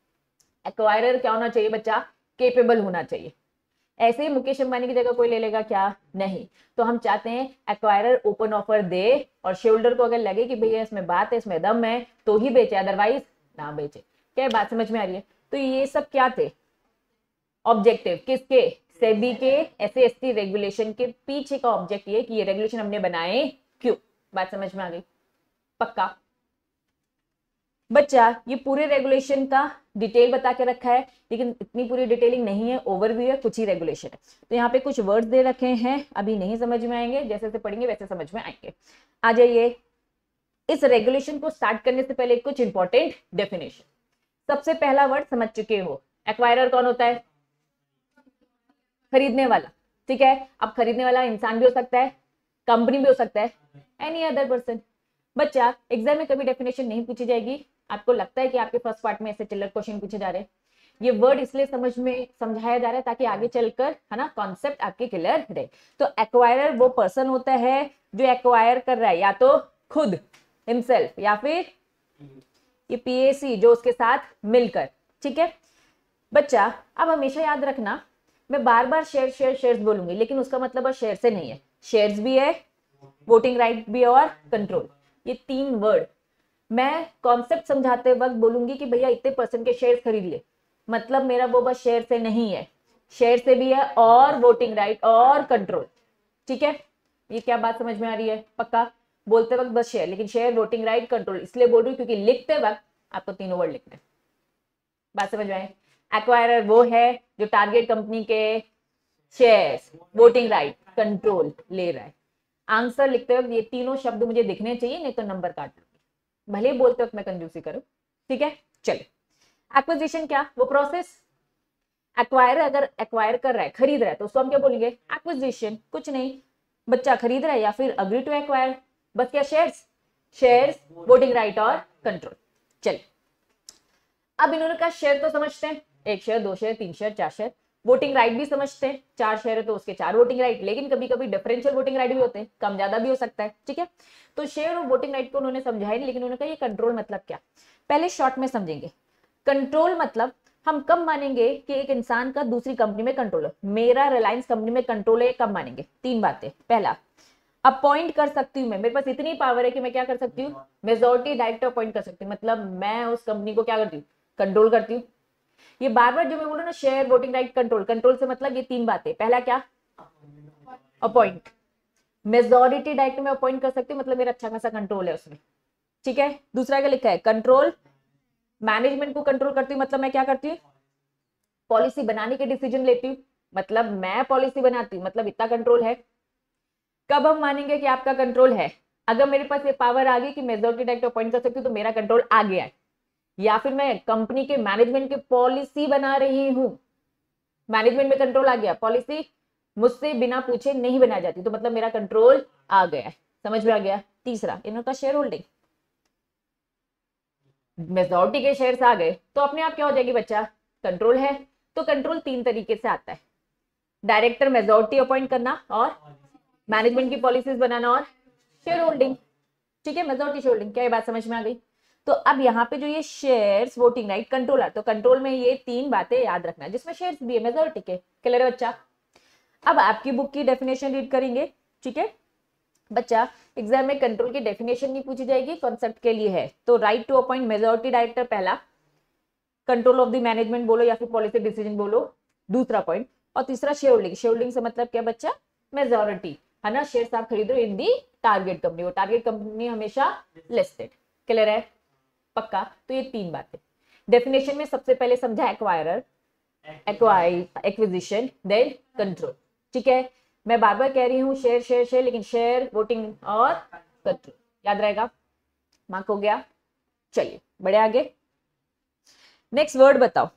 एक्वायरर क्या होना चाहिए बच्चा, केपेबल होना चाहिए। ऐसे ही मुकेश अंबानी की जगह कोई ले लेगा क्या, नहीं। तो हम चाहते हैं एक्वायरर ओपन ऑफर दे और शेयर होल्डर को अगर लगे कि भैया इसमें बात है, इसमें दम है तो ही बेचे, अदरवाइज ना बेचे। क्या बात समझ में आ रही है? तो ये सब क्या थे ऑब्जेक्टिव, किसके, सेबी के एसएएसटी रेगुलेशन के पीछे का ऑब्जेक्ट ये कि ये रेगुलेशन हमने बनाए क्यों। बात समझ में आ गई? पक्का? बच्चा ये पूरे रेगुलेशन का डिटेल बता के रखा है, लेकिन इतनी पूरी डिटेलिंग नहीं है, ओवरव्यू है, कुछ ही रेगुलेशन है। तो यहाँ पे कुछ वर्ड्स दे रखे हैं, अभी नहीं समझ में आएंगे, जैसे जैसे पढ़ेंगे वैसे समझ में आएंगे। आ जाइए, इस रेगुलेशन को स्टार्ट करने से पहले कुछ इंपॉर्टेंट डेफिनेशन। सबसे पहला वर्ड समझ चुके हो, एक्वायरर कौन होता है, खरीदने वाला, ठीक है, अब खरीदने वाला इंसान भी हो सकता है, कंपनी भी हो सकता है, एनी अदर पर्सन। बच्चा एग्जाम में कभी डेफिनेशन नहीं पूछी जाएगी। आपको लगता है कि आपके फर्स्ट पार्ट में ऐसे चिल्लर क्वेश्चन पूछे जा रहे हैं, ये वर्ड इसलिए समझ में समझाया जा रहा है ताकि आगे चलकर है ना कॉन्सेप्ट आपके क्लियर रहे। तो एक्वायरर वो पर्सन होता है जो एक्वायर कर रहा है, या तो खुद हिमसेल्फ या फिर ये पीएसी जो उसके साथ मिलकर। ठीक है बच्चा, अब हमेशा याद रखना मैं बार बार शेयर शेयर शेयर्स बोलूंगी, लेकिन उसका मतलब बस शेयर से नहीं है, शेयर्स भी है, वोटिंग राइट भी है और कंट्रोल, ये तीन वर्ड मैं कॉन्सेप्ट समझाते वक्त बोलूंगी कि भैया इतने परसेंट के शेयर खरीद ले, मतलब मेरा वो बस शेयर से नहीं है, शेयर से भी है और वोटिंग राइट और कंट्रोल। ठीक है, ये क्या बात समझ में आ रही है? पक्का बोलते वक्त बस शेयर, लेकिन शेयर, वोटिंग राइट, कंट्रोल इसलिए बोल रही हूँ क्योंकि लिखते वक्त आपको तीनों वर्ड लिखने हैं। बात समझ में आए? एक्वायरर वो है जो टारगेट कंपनी के शेयर्स, वोटिंग राइट, कंट्रोल ले रहा है। आंसर लिखते वक्त ये तीनों शब्द मुझे दिखने चाहिए, नहीं तो नंबर काट लूंगी, भले बोलते वक्त मैं कंजूसी करूं। ठीक है, चलिए एक्विजिशन क्या? वो प्रोसेस। एक्वायर अगर एक्वायर कर रहा है, खरीद रहा है, तो उसको हम क्या बोलेंगे? एक्विजिशन। कुछ नहीं, बच्चा खरीद रहा है या फिर अग्री टू एक्वायर, बस क्या शेयर्स, शेयर्स, वोटिंग राइट और कंट्रोल। चलिए अब इन्होंने कहा शेयर तो समझते हैं, एक शेयर, दो शेयर, तीन शेयर, चार शेयर। वोटिंग राइट भी समझते हैं, चार शेयर है तो उसके चार वोटिंग राइट, लेकिन कभी कभी डिफरेंशियल वोटिंग राइट भी होते हैं, कम ज्यादा भी हो सकता है। ठीक है, तो शेयर और वोटिंग राइट को उन्होंने समझाया नहीं, लेकिन उन्होंने कहा ये कंट्रोल मतलब क्या। पहले शॉर्ट में समझेंगे। कंट्रोल मतलब हम कब मानेंगे कि एक इंसान का दूसरी कंपनी में कंट्रोल है। मेरा रिलायंस कंपनी में कंट्रोल है, कब मानेंगे? तीन बातें। पहला, अपॉइंट कर सकती हूँ मैं, मेरे पास इतनी पावर है कि मैं क्या कर सकती हूँ? मेजॉरिटी डायरेक्टर अपॉइंट कर सकती हूँ, मतलब मैं उस कंपनी को क्या करती हूँ? कंट्रोल करती हूँ। ये बार बार जो मैं बोल रहा हूँ ना, share, voting right, control, control से मतलब ये तीन बातें। पहला क्या? अपॉइंट। मेजॉरिटी डायरेक्टर में अपॉइंट कर सकती हूँ, मतलब मेरा अच्छा खासा कंट्रोल है उसमें। ठीक है, दूसरा क्या लिखा है? कंट्रोल। मैनेजमेंट को कंट्रोल करती हूँ, मतलब मैं क्या करती हूँ? पॉलिसी बनाने के डिसीजन लेती हूँ, मतलब मैं पॉलिसी बनाती हूँ, मतलब इतना कंट्रोल है। कब हम मानेंगे कि आपका कंट्रोल है? अगर मेरे पास ये पावर आ गई कि मेजॉरिटी डायरेक्टर अपॉइंट कर सकती हूँ, तो मेरा कंट्रोल आ गया है। या फिर मैं कंपनी के मैनेजमेंट की पॉलिसी बना रही हूं, मैनेजमेंट में कंट्रोल आ गया, पॉलिसी मुझसे बिना पूछे नहीं बनाई जाती, तो मतलब मेरा कंट्रोल आ गया है। समझ में आ गया? तीसरा, इनका शेयर होल्डिंग। मेजॉरिटी के शेयर्स आ गए तो अपने आप क्या हो जाएगी बच्चा? कंट्रोल है। तो कंट्रोल तीन तरीके से आता है, डायरेक्टर मेजॉरिटी अपॉइंट करना, और मैनेजमेंट की पॉलिसीज बनाना, और शेयर होल्डिंग। ठीक है, मेजॉरिटी शेयर होल्डिंग। क्या ये बात समझ में आ गई? तो अब यहाँ पे जो ये शेयर्स, वोटिंग राइट, कंट्रोल है, तो कंट्रोल में ये तीन बातें याद रखना है, जिसमें शेयर्स भी है, मेजॉरिटी के। क्लियर है बच्चा? अब आपकी बुक की डेफिनेशन रीड करेंगे। ठीक है बच्चा, एग्जाम में कंट्रोल की डेफिनेशन नहीं पूछी जाएगी, कॉन्सेप्ट के लिए है। तो right to appoint majority director पहला, कंट्रोल ऑफ द मैनेजमेंट बोलो या फिर पॉलिसी डिसीजन बोलो दूसरा पॉइंट, और तीसरा शेयर होल्डिंग। शेयर होल्डिंग से मतलब क्या बच्चा? मेजॉरिटी, है ना, शेयर्स आप खरीदो इन दी टारगेट कंपनी, वो टारगेट कंपनी हमेशा लिस्टेड। क्लियर है? पक्का? तो ये तीन बातें डेफिनेशन में सबसे पहले समझा, acquirer, acquire, acquisition, then control. ठीक है, मैं बार बार कह रही हूँ शेयर शेयर शेयर, लेकिन शेयर, वोटिंग और कंट्रोल याद रहेगा। मार्क हो गया? चलिए बड़े आगे, नेक्स्ट वर्ड बताओ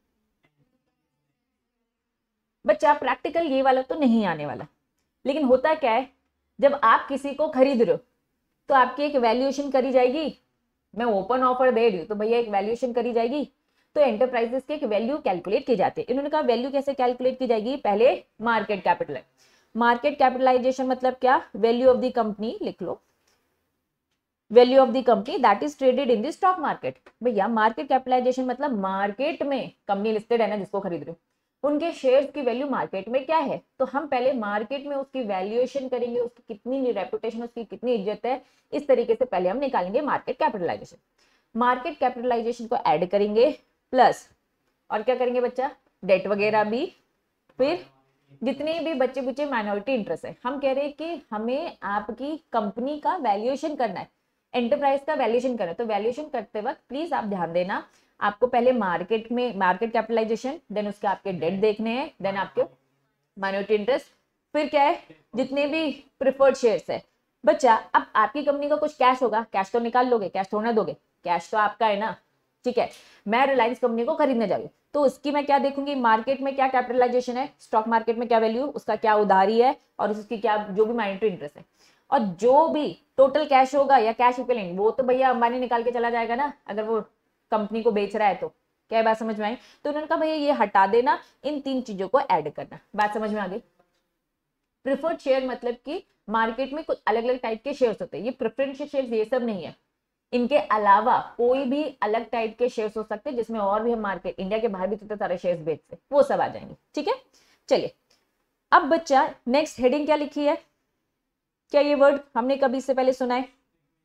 बच्चा। प्रैक्टिकल ये वाला तो नहीं आने वाला, लेकिन होता क्या है, जब आप किसी को खरीद रहे हो तो आपकी एक वैल्यूएशन करी जाएगी। मैं ओपन ऑफर दे रही हूँ तो भैया एक वैल्यूएशन करी जाएगी, तो एंटरप्राइजेस के एक वैल्यू कैलकुलेट की जाती है। इन्होंने कहा वैल्यू कैसे कैलकुलेट की जाएगी? पहले मार्केट कैपिटल। मार्केट कैपिटलाइजेशन मतलब क्या? वैल्यू ऑफ द कंपनी लिख लो, value of the company that is traded in the stock market. भैया मार्केट कैपिटलाइजेशन मतलब मार्केट में कंपनी लिस्टेड है ना, जिसको खरीद रहे हो, उनके शेयर्स की वैल्यू मार्केट में क्या है, तो हम पहले मार्केट में उसकी वैल्यूएशन करेंगे, उसकी कितनी रेपुटेशन, उसकी कितनी इज्जत है, इस तरीके से पहले हम निकालेंगे मार्केट कैपिटलाइजेशन। मार्केट कैपिटलाइजेशन को ऐड करेंगे, प्लस और क्या करेंगे बच्चा? डेट वगैरह भी, फिर जितने भी बच्चे बुच्चे माइनॉरिटी इंटरेस्ट है। हम कह रहे हैं कि हमें आपकी कंपनी का वैल्यूएशन करना है, एंटरप्राइज का वैल्यूएशन करना है। तो वैल्यूएशन करते वक्त प्लीज आप ध्यान देना, आपको पहले मार्केट में मार्केट कैपिटलाइजेशन, देन उसके आपके डेट देखने हैं, देन आपके माइनॉरिटी इंटरेस्ट, फिर क्या है? जितने भी प्रिफर्ड शेयर्स है। बच्चा अब आपकी कंपनी का कुछ कैश होगा, कैश तो निकाल लोगे, कैश थोड़ा दोगे, कैश तो आपका है ना। ठीक है, मैं रिलायंस कंपनी को खरीदने जा रही हूँ, तो उसकी मैं क्या देखूंगी, मार्केट में क्या कैपिटलाइजेशन है, स्टॉक मार्केट में क्या वैल्यू, उसका क्या उधारी है, और उसकी क्या जो भी माइनॉरिटी इंटरेस्ट है, और जो भी टोटल कैश होगा या कैश इक्विवेलेंट वो तो भैया अंबानी निकाल के चला जाएगा ना, अगर वो कंपनी को बेच रहा है तो। क्या बात समझ में आई? तो उन्होंने कहा भैया ये हटा देना, इन तीन चीजों को ऐड करना। बात समझ में आ गई? प्रिफर्ड शेयर मतलब कि मार्केट में कुछ अलग अलग टाइप के शेयर्स होते हैं, ये प्रेफरेंशियल शेयर्स ये सब नहीं है, इनके अलावा कोई भी अलग टाइप के शेयर्स हो सकते हैं जिसमें और भी हम मार्केट इंडिया के बाहर भी कितने सारे शेयर्स बेचते हैं, वो सब आ जाएंगे। ठीक है, चलिए अब बच्चा नेक्स्ट हेडिंग क्या लिखी है, क्या ये वर्ड हमने कभी इससे पहले सुना है?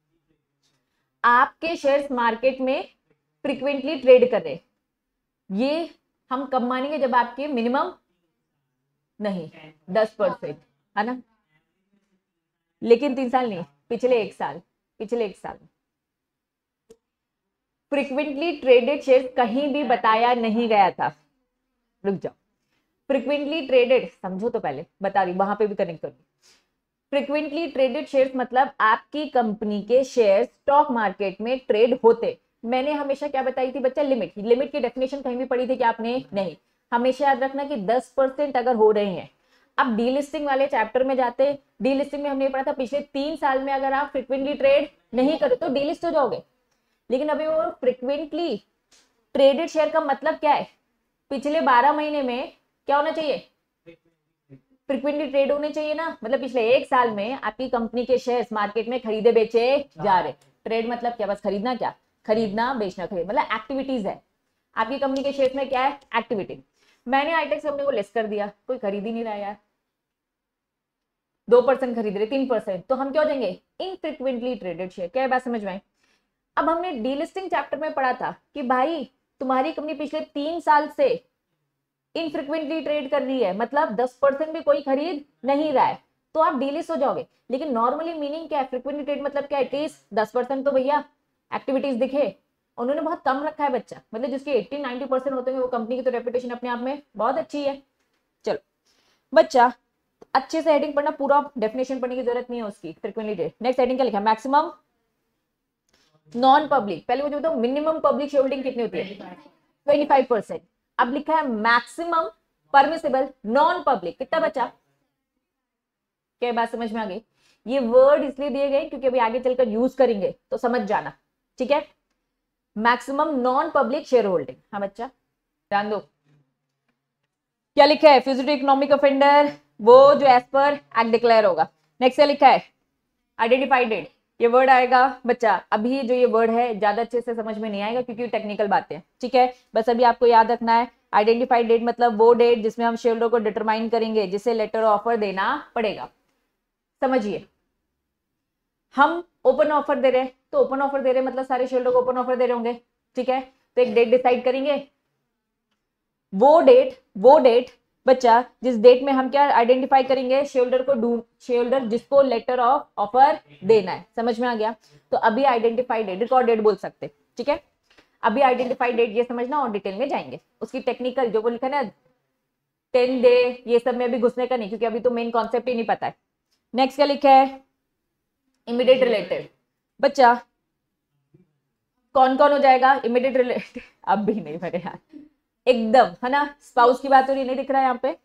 आपके शेयर्स मार्केट में फ्रीक्वेंटली ट्रेड कर रहे, ये हम कब मानेंगे, जब आपके मिनिमम नहीं दस परसेंट है ना, लेकिन तीन साल नहीं, पिछले एक साल, पिछले एक साल फ्रीक्वेंटली ट्रेडेड शेयर कहीं भी बताया नहीं गया था। रुक जाओ, फ्रीक्वेंटली ट्रेडेड समझो तो पहले, बता रही वहां पे भी कनेक्ट करूंगी। फ्रीक्वेंटली ट्रेडेड शेयर्स मतलब आपकी कंपनी के शेयर स्टॉक मार्केट में ट्रेड होते। मैंने हमेशा क्या बताई थी बच्चा, लिमिट। लिमिट की डेफिनेशन कहीं भी पढ़ी थी कि आपने? नहीं। हमेशा याद रखना कि दस परसेंट अगर हो रहे हैं। अब डीलिस्टिंग वाले चैप्टर में जाते, डीलिस्टिंग में हमने पढ़ा था पिछले तीन साल में अगर आप फ्रीक्वेंटली ट्रेड नहीं करे तो डीलिस्ट हो जाओगे। लेकिन अभी वो फ्रीक्वेंटली ट्रेडेड शेयर का मतलब क्या है, पिछले बारह महीने में क्या होना चाहिए, फ्रीक्वेंटली ट्रेड होने चाहिए ना, मतलब पिछले एक साल में आपकी कंपनी के शेयर्स मार्केट में खरीदे बेचे जा रहे। ट्रेड मतलब क्या, बस खरीदना, क्या खरीदना बेचना, खरीद मतलब एक्टिविटीज है आपकी कंपनी के शेयर्स में, क्या है एक्टिविटी। मैंने आईटेक्स कंपनी को लिस्ट कर दिया, कोई खरीद ही नहीं रहा यार, दो परसेंट खरीद रहे, तीन परसेंट, तो हम क्या हो जाएंगे, इनफ्रीक्वेंटली ट्रेडेड शेयर। क्या बात समझ में आई? अब हमने डीलिस्टिंग चैप्टर में पढ़ा था कि भाई तुम्हारी कंपनी पिछले तीन साल से इनफ्रीक्वेंटली ट्रेड कर रही है, मतलब दस परसेंट भी कोई खरीद नहीं रहा है, तो आप डीलिस्ट हो जाओगे। लेकिन नॉर्मली मीनिंग क्या है, फ्रीक्वेंटली ट्रेड मतलब क्या है, एटलीस्ट दस परसेंट तो भैया एक्टिविटीज दिखे। उन्होंने बहुत कम रखा है बच्चा, मतलब जिसके अस्सी नब्बे परसेंट होते हैं वो कंपनी की तो रेपुटेशन अपने आप में बहुत अच्छी है। चलो बच्चा अच्छे से हेडिंग पढ़ना, पूरा डेफिनेशन पढ़ने की जरूरत नहीं है उसकी। फ्रीक्वेंटली ट्रेड नेक्स्ट हेडिंग क्या लिखा, मैक्सिमम नॉन पब्लिक। पहले मुझे बताओ मिनिमम पब्लिक शेयर होल्डिंग कितनी होती है, पच्चीस परसेंट। अब लिखा है मैक्सिमम परमिसिबल नॉन पब्लिक, कितना बचा? क्या बात समझ में आ गई? ये वर्ड इसलिए दिए गए क्योंकि अभी आगे चलकर यूज करेंगे तो समझ जाना। ठीक है, maximum non public share holding. हाँ बच्चा ध्यान दो, क्या लिखा है, फ्यूजिटिव इकोनॉमिक ऑफेंडर वो जो एज पर एक्ट डिक्लेयर होगा। नेक्स्ट क्या लिखा है, आइडेंटिफाइड डेट। ये वर्ड आएगा बच्चा, अभी जो ये वर्ड है ज्यादा अच्छे से समझ में नहीं आएगा क्योंकि टेक्निकल बातें हैं। ठीक है, बस अभी आपको याद रखना है आइडेंटिफाइड डेट मतलब वो डेट जिसमें हम शेयर होल्डर को डिटरमाइन करेंगे जिसे लेटर ऑफर देना पड़ेगा। समझिए, हम ओपन ऑफर दे रहे हैं, तो ओपन ऑफर दे रहे हैं मतलब सारे शेयर होल्डर को ओपन ऑफर दे रहे होंगे। ठीक है, तो एक डेट डिसाइड करेंगे, वो डेट वो डेट बच्चा जिस डेट में हम क्या आइडेंटिफाई करेंगे, शेयर होल्डर को ढूंढ, शेयर होल्डर जिसको लेटर ऑफ ऑफर देना है। समझ में आ गया? तो अभी आइडेंटिफाई डेट, रिकॉर्ड डेट बोल सकते। ठीक है, अभी आइडेंटिफाई डेट ये समझना, और डिटेल में जाएंगे उसकी टेक्निकल जो वो लिखा ना टेन डे, ये सब में अभी घुसने का नहीं क्योंकि अभी तो मेन कॉन्सेप्ट ही नहीं पता है। नेक्स्ट क्या लिखा है, इमीडिएट रिलेटिव। बच्चा कौन कौन हो जाएगा इमीडिएट रिलेटिव? अब भी नहीं बने यार, एकदम है ना, स्पाउस की बात हो रही, नहीं दिख रहा है यहाँ पे?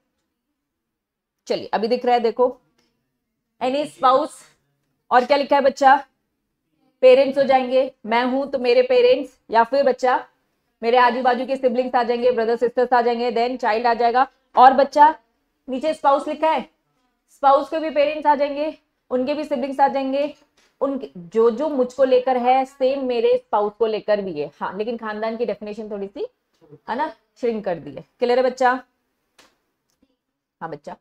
चलिए अभी दिख रहा है, देखो एनी स्पाउस। और क्या लिखा है बच्चा, पेरेंट्स हो जाएंगे, मैं हूं तो मेरे पेरेंट्स, या फिर बच्चा मेरे आजू बाजू के सिबलिंग्स आ जाएंगे, ब्रदर सिस्टर्स आ जाएंगे, देन चाइल्ड आ जाएगा। और बच्चा नीचे स्पाउस लिखा है, स्पाउस के भी पेरेंट्स आ जाएंगे, उनके भी सिबलिंग्स आ जाएंगे, उनके जो जो मुझको लेकर है सेम मेरे स्पाउस को लेकर भी है। हाँ, लेकिन खानदान की डेफिनेशन थोड़ी सी है ना श्रिंक कर दी है। क्लियर है बच्चा? हाँ बच्चा,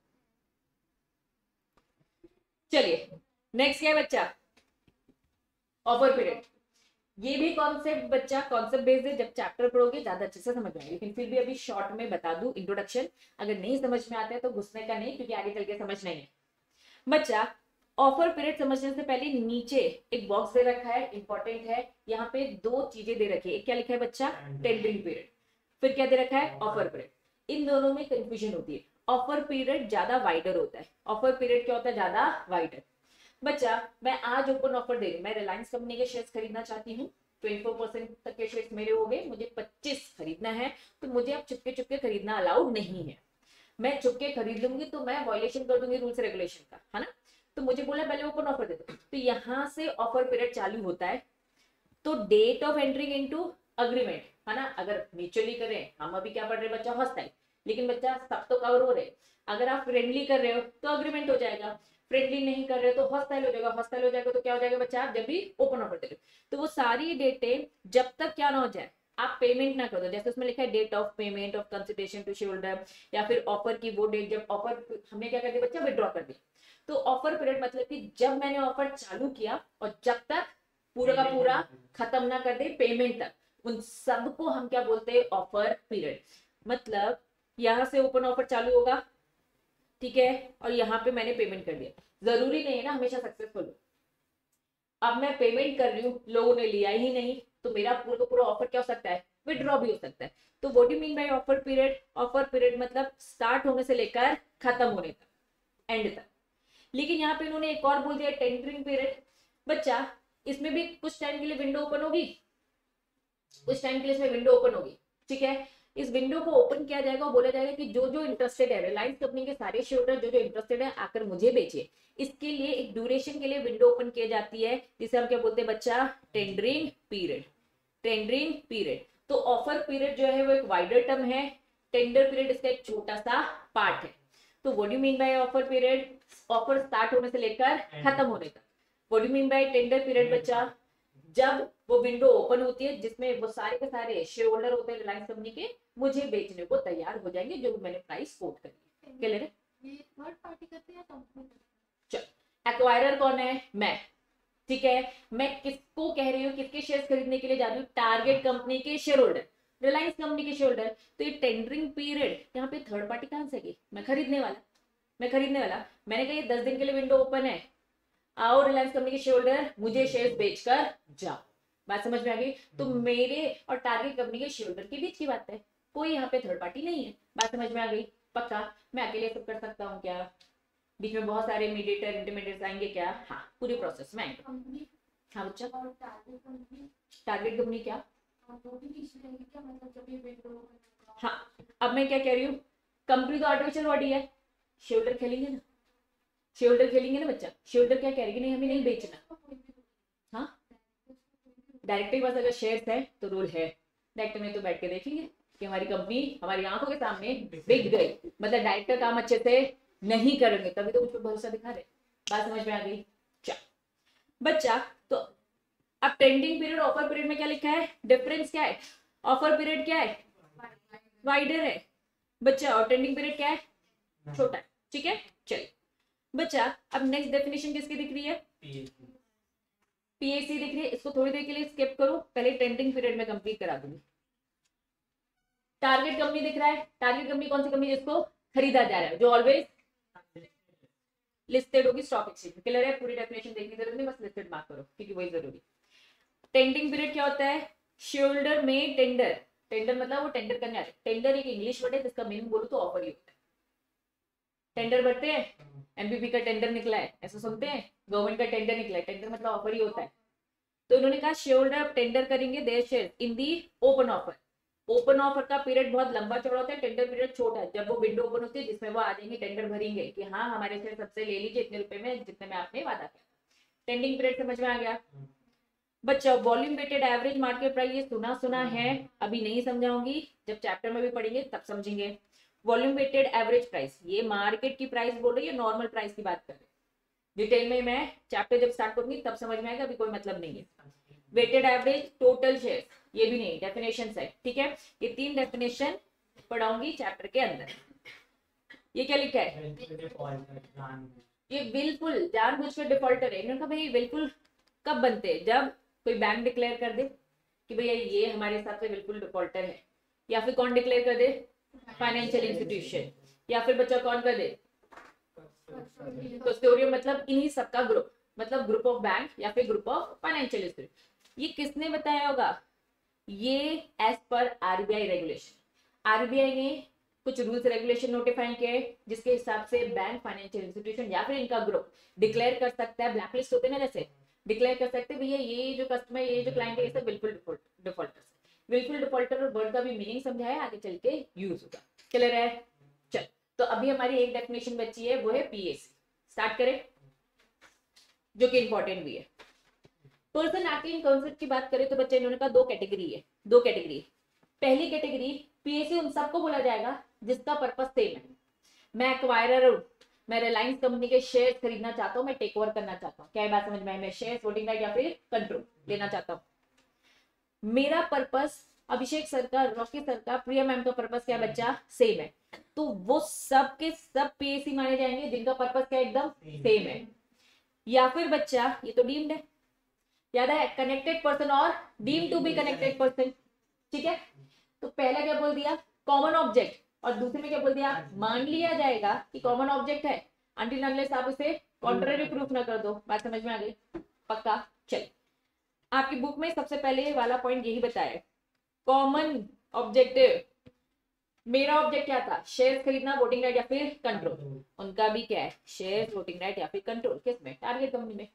चलिए नेक्स्ट क्या है बच्चा, ऑफर पीरियड। ये भी कॉन्सेप्ट बच्चा कॉन्सेप्ट बेस्ड है, जब चैप्टर पढ़ोगे ज्यादा अच्छे से समझ में आएगा, लेकिन फिर भी अभी शॉर्ट में बता दूं इंट्रोडक्शन, अगर नहीं समझ में आता है तो घुसने का नहीं क्योंकि आगे चल के समझना ही है। बच्चा ऑफर पीरियड समझने से पहले नीचे एक बॉक्स दे रखा है, इंपॉर्टेंट है, यहाँ पे दो चीजें दे रखी है, एक क्या लिखा है बच्चा, टेंडरिंग पीरियड, फिर क्या दे रखा है, ऑफर पीरियड। इन दोनों में कंफ्यूजन होती है, ऑफर पीरियड ज्यादा वाइडर होता है। ऑफर पीरियड क्या होता है, ज्यादा वाइडर। बच्चा मैं आज ओपन ऑफर दे रही हूँ, मैं रिलायंस कंपनी के शेयर्स खरीदना चाहती हूँ, ट्वेंटी फोर परसेंट तक के शेयर्स मेरे हो गए, मुझे पच्चीस खरीदना है, तो मुझे अब चुपके चुपके खरीदना अलाउड नहीं है। मैं चुपके खरीद लूंगी तो मैं वायलेशन कर दूंगी रूल्स रेगुलेशन का, है ना। तो मुझे बोला पहले ओपन ऑफर दे दो, तो यहाँ से ऑफर पीरियड चालू होता है। तो date of entering into agreement, है ना, अगर म्यूचुअली करें, हम अभी क्या पढ़ रहे हैं बच्चा, हॉस्टाइल, लेकिन बच्चा सब तो कवर हो रहे। अगर आप फ्रेंडली कर रहे हो तो अग्रीमेंट हो जाएगा, फ्रेंडली नहीं कर रहे हो तो हॉस्टाइल हो जाएगा, हॉस्टाइल हो जाएगा तो क्या हो जाएगा बच्चा, आप जब भी ओपन ऑफर दे रहे हो तो वो सारी डेटें जब तक क्या ना हो जाए, आप पेमेंट ना कर दो, जैसे उसमें लिखा है date of payment of consideration to share holder, या फिर ऑफर की वो डेट जब ऑफर हमने क्या कर दिया बच्चा, विड्रॉ कर दिया। तो ऑफर पीरियड मतलब कि जब मैंने ऑफर चालू किया और जब तक पूरा का पूरा खत्म ना कर दे पेमेंट तक, उन सबको हम क्या बोलते हैं, ऑफर पीरियड। मतलब यहां से ओपन ऑफर चालू होगा, ठीक है, और यहाँ पे मैंने पेमेंट कर दिया, जरूरी नहीं है ना हमेशा सक्सेसफुल हो। अब मैं पेमेंट कर रही हूँ, लोगों ने लिया ही नहीं, तो मेरा पूरा का पूरा ऑफर क्या हो सकता है, विड्रॉ भी हो सकता है। तो what do mean by offer period, offer period मतलब स्टार्ट होने से लेकर खत्म होने तक, एंड तक। लेकिन यहाँ पे इन्होंने एक और बोल दिया टेंडरिंग पीरियड। बच्चा इसमें भी कुछ टाइम के लिए विंडो ओपन होगी, कुछ टाइम के लिए इसमें विंडो ओपन होगी, ठीक है। इस विंडो को ओपन किया जाएगा और बोला जाएगा कि जो जो इंटरेस्टेड है, रिलायंस कंपनी के सारे शेयर होल्डर जो जो इंटरेस्टेड है आकर मुझे बेचिए। इसके लिए एक ड्यूरेशन के लिए विंडो ओपन की जाती है, जिसे हम क्या बोलते हैं बच्चा, टेंडरिंग पीरियड। टेंडरिंग पीरियड तो ऑफर पीरियड जो है वो एक वाइडर टर्म है, टेंडर पीरियड इसका एक छोटा सा पार्ट है। तो what do you mean by offer period, offer start होने से लेकर खत्म होने तक। What do you mean by tender period बच्चा, जब वो विंडो ओपन होती है जिसमें वो सारे के सारे शेयर होल्डर होते हैं रिलायंस कंपनी के, मुझे बेचने को तैयार हो जाएंगे जो मैंने प्राइस कोट करी है। क्लियर है, ये थर्ड पार्टी करते हैं या कंपनी। चल एक्वायरर कौन है, मैं, ठीक है। मैं किसको कह रही हूँ, किसके शेयर्स खरीदने के लिए जा रही हूँ, टारगेट कंपनी के शेयर होल्डर, रिलायंस कंपनी के शेयर होल्डर। तो ये टेंडरिंग पीरियड, यहाँ पे थर्ड पार्टी कहां से गई, मैं खरीदने वाला, मैं खरीदने वाला। मैंने कहा ये दस दिन के लिए विंडो ओपन है, आओ रिलायंस कंपनी के शेयर होल्डर मुझे शेयर्स बेचकर जाओ। बात समझ में आ गई। तो मेरे और टारगेट कंपनी के शेयर होल्डर के बीच की बात है, कोई यहाँ पे थर्ड पार्टी नहीं है। बात समझ में आ गई, पक्का। मैं अकेले सब कर सकता हूँ क्या, बीच में बहुत सारे मीडिएटर इंटरमीडिएट्स आएंगे क्या, हाँ पूरी प्रोसेस में आएंगे। हाँ बच्चा, टारगेट कंपनी क्या, हाँ अब मैं क्या कह रही हूँ, कंपनी तो आर्टिफिशियल बॉडी है, शेयर होल्डर खेलेंगे ना, शेयर होल्डर खेलेंगे ना बच्चा। शेयर होल्डर क्या कह रही है, नहीं हमें नहीं बेचना, हाँ डायरेक्टर के पास अगर शेयर्स है तो रूल है, डायरेक्टर में तो बैठ के देखेंगे कि हमारी कंपनी हमारी आंखों के सामने बिक गई, मतलब डायरेक्टर काम अच्छे से नहीं करेंगे तभी तो मुझ पर भरोसा दिखा रहे। बात समझ में आ गई, चल बच्चा। तो अब टेंडिंग पीरियड ऑफर पीरियड में क्या लिखा है, डिफरेंस क्या है, ऑफर पीरियड क्या है, वाइडर है बच्चा, और टेंडिंग पीरियड क्या है, छोटा है, ठीक है। चलिए बच्चा, अब नेक्स्ट डेफिनेशन किसकी दिख रही है, पीएसी दिख रही है। इसको थोड़ी देर के लिए स्किप करो, पहले टेंडिंग पीरियड में कंप्लीट करा दूंगी। टारगेट कंपनी दिख रहा है, टारगेट कंपनी कौन सी कंपनी जिसको खरीदा जा रहा है, जो ऑलवेज लिस्टेड होगी स्टॉक एक्सचेंज में। क्लियर है, पूरी डेफिनेशन देखने की जरूरत नहीं, बस लिस्टेड मार्क करो क्योंकि वही जरूरी। टेंडिंग पीरियड क्या होता है, शेयर होल्डर में टेंडर, टेंडर मतलब वो टेंडर करने आते, टेंडर एक इंग्लिश वर्ड है जिसका मीनिंग बोलूं तो ऑफर ही होता है। टेंडर भरते हैं, एमपीपी का टेंडर निकला है ऐसा सुनते हैं, गवर्नमेंट का टेंडर निकला है, टेंडर मतलब ऑफर ही होता है। तो इन्होंने कहा शेयर होल्डर टेंडर करेंगे their share in the open offer. Open offer का पीरियड बहुत लंबा चौड़ा होता है, टेंडर पीरियड छोटा है, जब वो विंडो ओपन होती है जिसमें वो आ जाएंगे, टेंडर भरेंगे कि हाँ हमारे शेयर सबसे ले लीजिए इतने रुपए में जितने में आपने वादा किया। टेंडिंग पीरियड समझ में आ गया बच्चा। Volume weighted average market price, ये सुना सुना है, अभी नहीं समझाऊंगी, जब चैप्टर में भी पढ़ेंगे तब समझेंगे। वॉल्यूम वेटेड एवरेज प्राइस, ये मार्केट की प्राइस बोल रही है, नॉर्मल प्राइस की बात कर रहे हैं। डिटेल में मैं चैप्टर जब स्टार्ट करूंगी तब समझ में आएगा, अभी कोई मतलब नहीं है। वेटेड एवरेज, टोटल शेयर, ये भी नहीं, डेफिनेशन है, ठीक है। ये तीन डेफिनेशन पढ़ाऊंगी चैप्टर के अंदर। ये क्या लिखा है, ये बिल्कुल जानबूझ के डिफॉल्टर है। इन्होंने कहा भाई बिल्कुल कब बनते हैं, जब कोई बैंक डिक्लेयर कर दे कि भैया ये हमारे हिसाब से बिल्कुल डिफॉल्टर है, या फिर कौन डिक्लेयर कर दे, फाइनेंशियल इंस्टीट्यूशन, या फिर बच्चा कौन कर दे, कस्टोडियन, मतलब इन्हीं सबका ग्रुप, मतलब ग्रुप ऑफ बैंक या फिर ग्रुप ऑफ फाइनेंशियल इंस्टीट्यूशन। ये किसने बताया होगा, ये as per RBI regulation, RBI ने कुछ रूल्स रेगुलेशन नोटिफाई किए जिसके हिसाब से बैंक, फाइनेंशियल इंस्टीट्यूशन या फिर इनका ग्रुप डिक्लेयर कर सकता है, ब्लैकलिस्ट होते ना जैसे, डिक्लेयर कर सकते हैं भैया ये जो कस्टमर ये जो क्लाइंट है ये सब बिल्कुल डिफॉल्टर है। बिल्कुल डिफॉल्टर और वर्ड का भी मीनिंग समझाया, आगे चल के यूज होगा। क्लियर है? चल, तो अभी हमारी एक डेफिनेशन बची है, वो है पीएसी। स्टार्ट करें, जो कि इंपॉर्टेंट भी है। पर्सन एक्टिंग कॉन्सेप्ट की बात करें तो बच्चे इन्होंने कहा दो कैटेगरी है, दो कैटेगरी। पहली कैटेगरी पीएसी उन सबको बोला जाएगा जिसका पर्पस सेम है। मैं एक्वायरर हूं, मैं रिलायंस कंपनी के शेयर खरीदना चाहता हूँ, मैं टेक ओवर करना चाहता हूँ। क्या है बात समझ में? मैं शेयर वोटिंग राइट या फिर कंट्रोल लेना चाहता हूँ। मेरा पर्पस, अभिषेक सर का, रॉकी सर का, प्रिया मैम का पर्पस क्या बच्चा? सेम है। तो वो सब के सब पीएसी माने जाएंगे जिनका पर्पस क्या एकदम सेम है। या फिर बच्चा ये तो डीम्ड है, याद है, कनेक्टेड पर्सन और deem to be connected person. ठीक है, तो पहला क्या बोल दिया? कॉमन ऑब्जेक्ट, और दूसरे में क्या बोल दिया? मान लिया जाएगा कि कॉमन ऑब्जेक्ट है अनटिल अनलेस आप उसे कॉन्ट्ररी प्रूफ ना कर दो। बात समझ में आ गई? पक्का? चल, आपकी बुक में सबसे पहले वाला पॉइंट यही बताया, कॉमन ऑब्जेक्टिव। मेरा ऑब्जेक्ट क्या था? शेयर खरीदना, वोटिंग राइट या फिर कंट्रोल। उनका भी क्या है? शेयर, वोटिंग राइट या फिर कंट्रोल। किसमें? टारगेट कंपनी में।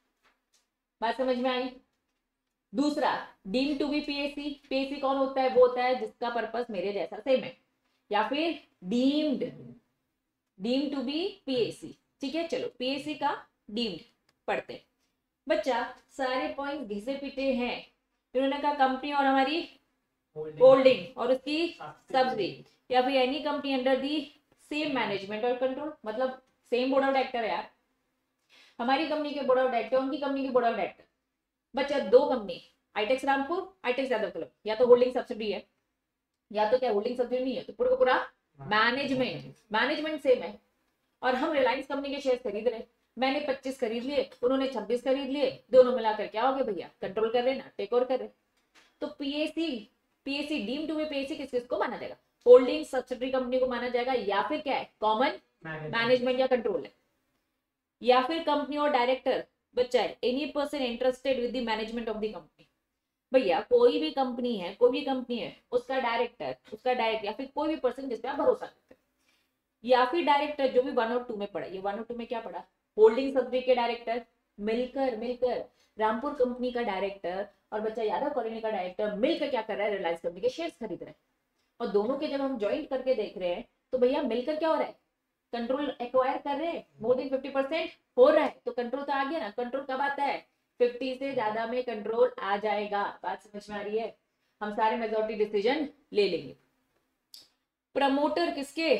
बात समझ में आई? दूसरा, deem to be PAC. PAC कौन होता है? वो होता है जिसका पर्पस मेरे जैसा सेम है, या फिर deemed, deem to be PAC. ठीक है, चलो पीएसी का डीम्ड पढ़ते। बच्चा सारे पॉइंट घिसे पिटे हैं। इन्होंने कहा कंपनी और हमारी होल्डिंग और उसकी सब्सिडी, या फिर any company under the same management और कंट्रोल। मतलब सेम बोर्ड ऑफ डायरेक्टर है यार, हमारी कंपनी के बोर्ड ऑफ डायरेक्टर, उनकी कंपनी के बोर्ड ऑफ डायरेक्टर। बच्चा दो कंपनी, आईटेक्स रामपुर, आईटेक्स यादव क्लब, या तो होल्डिंग सब्सिडी है या तो क्या होल्डिंग सब्सिडी नहीं है, तो पूरा पूरा मैनेजमेंट, मैनेजमेंट सेम है। और हम रिलायंस कंपनी के शेयर खरीद रहे, मैंने पच्चीस खरीद लिए, उन्होंने छब्बीस खरीद लिए, दोनों मिलाकर क्या हो गए भैया? कंट्रोल कर रहे ना, टेक ओवर कर रहे। तो PAC, PAC deem to be PAC किस किस को माना जाएगा? होल्डिंग सब्सिडरी कंपनी को माना जाएगा, या फिर क्या है? कॉमन मैनेजमेंट या कंट्रोल है, या फिर कंपनी और डायरेक्टर। बच्चा है any person interested with the management of the company. भैया कोई भी कंपनी है, कोई भी कंपनी है, उसका डायरेक्टर, उसका डायरेक्टर या फिर कोई भी पर्सन जिस पे आप भरोसा करते हैं, या फिर डायरेक्टर जो भी वन और टू में पड़ा। ये वन और टू में क्या पड़ा? होल्डिंग सब्सिडरी के डायरेक्टर मिलकर मिलकर रामपुर कंपनी का डायरेक्टर और बच्चा यादव कॉलोनी का डायरेक्टर मिलकर क्या कर रहा है? रिलायंस कंपनी के शेयर्स खरीद रहे हैं। और दोनों के जब हम ज्वाइंट करके देख रहे हैं तो भैया मिलकर क्या हो रहा है? कंट्रोल एक्वायर कर रहे हैं, मोर देन फिफ्टी परसेंट हो रहा है, तो कंट्रोल तो आ गया ना। कंट्रोल कब आता है? फिफ्टी से ज्यादा में कंट्रोल आ जाएगा। बात समझ में आ रही है? हम सारे मेजॉरिटी डिसीजन ले लेंगे। प्रमोटर किसके?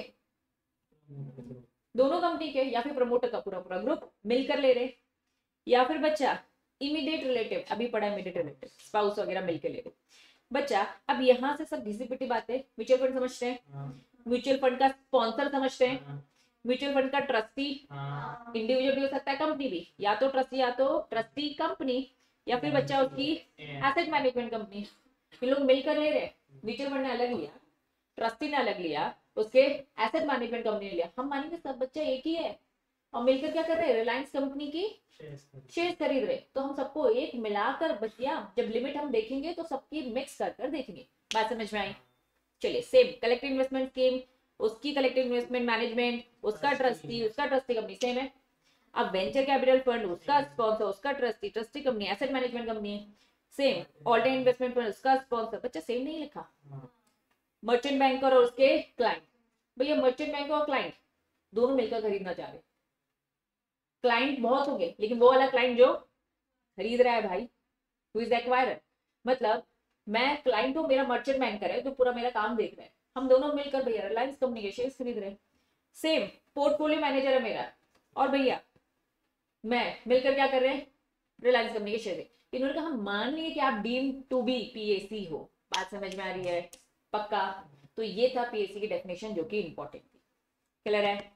दोनों कंपनी के, या फिर प्रमोटर का पूरा पूरा ग्रुप मिलकर ले रहे, या फिर बच्चा इमीडिएट रिलेटिव, अभी पढ़ा इमीडिएट रिलेटिव, स्पाउस वगैरह मिलकर ले रहे। बच्चा अब यहाँ से सब घिसी पिटी बातें, म्यूचुअल फंड समझते हैं, म्यूचुअल फंड का स्पॉन्सर समझते हैं, म्यूचुअल फंड का ट्रस्टी इंडिविजुअल भी हो सकता है, कंपनी भी, या तो ट्रस्टी या तो ट्रस्टी कंपनी, या फिर बच्चा उसकी एसेट मैनेजमेंट कंपनी। ये लोग मिलकर ले रहे, म्यूचुअल फंड ने अलग लिया, ट्रस्टी ने अलग लिया, उसके एसेट मैनेजमेंट कंपनी ने लिया। हम मानेंगे सब बच्चा एक ही है और मिलकर क्या कर रहे हैं? रिलायंस कंपनी की शेयर खरीद रहे। तो हम सबको एक मिलाकर बच्चिया जब लिमिट हम देखेंगे तो सबकी मिक्स कर कर देखेंगे। बात समझ में आई? चलिए, सेम कलेक्टिव इन्वेस्टमेंट स्कीम, उसकी कलेक्टिव इन्वेस्टमेंट मैनेजमेंट, उसका ट्रस्टी, उसका ट्रस्टी कंपनी सेम है। अब वेंचर कैपिटल फंड, उसका स्पॉन्सर, उसका trustee, trustee company, asset management company same, alternate investment fund, उसका स्पॉन्सर। बच्चा सेम नहीं लिखा। मर्चेंट बैंकर और उसके क्लाइंट, भैया मर्चेंट बैंकर और क्लाइंट दोनों मिलकर खरीदना चाह रहे। क्लाइंट बहुत होंगे लेकिन वो वाला क्लाइंट जो खरीद रहा है भाई, हु इज एक्वायरर। मतलब मैं क्लाइंट हूँ, मेरा मर्चेंट बैंकर है जो पूरा मेरा काम देख रहा है, हम दोनों मिलकर भैया रिलायंस कंपनी के शेयर खरीद रहे हैं। सेम पोर्टफोलियो मैनेजर है मेरा और भैया मैं मिलकर क्या कर रहे हैं? रिलायंस कंपनी के शेयर। इन्होंने कहा हम मान लिए कि आप डीम टू बी पीएसी हो। बात समझ में आ रही है? पक्का? तो ये था पीएसी की डेफिनेशन जो कि इंपॉर्टेंट थी। क्लियर है?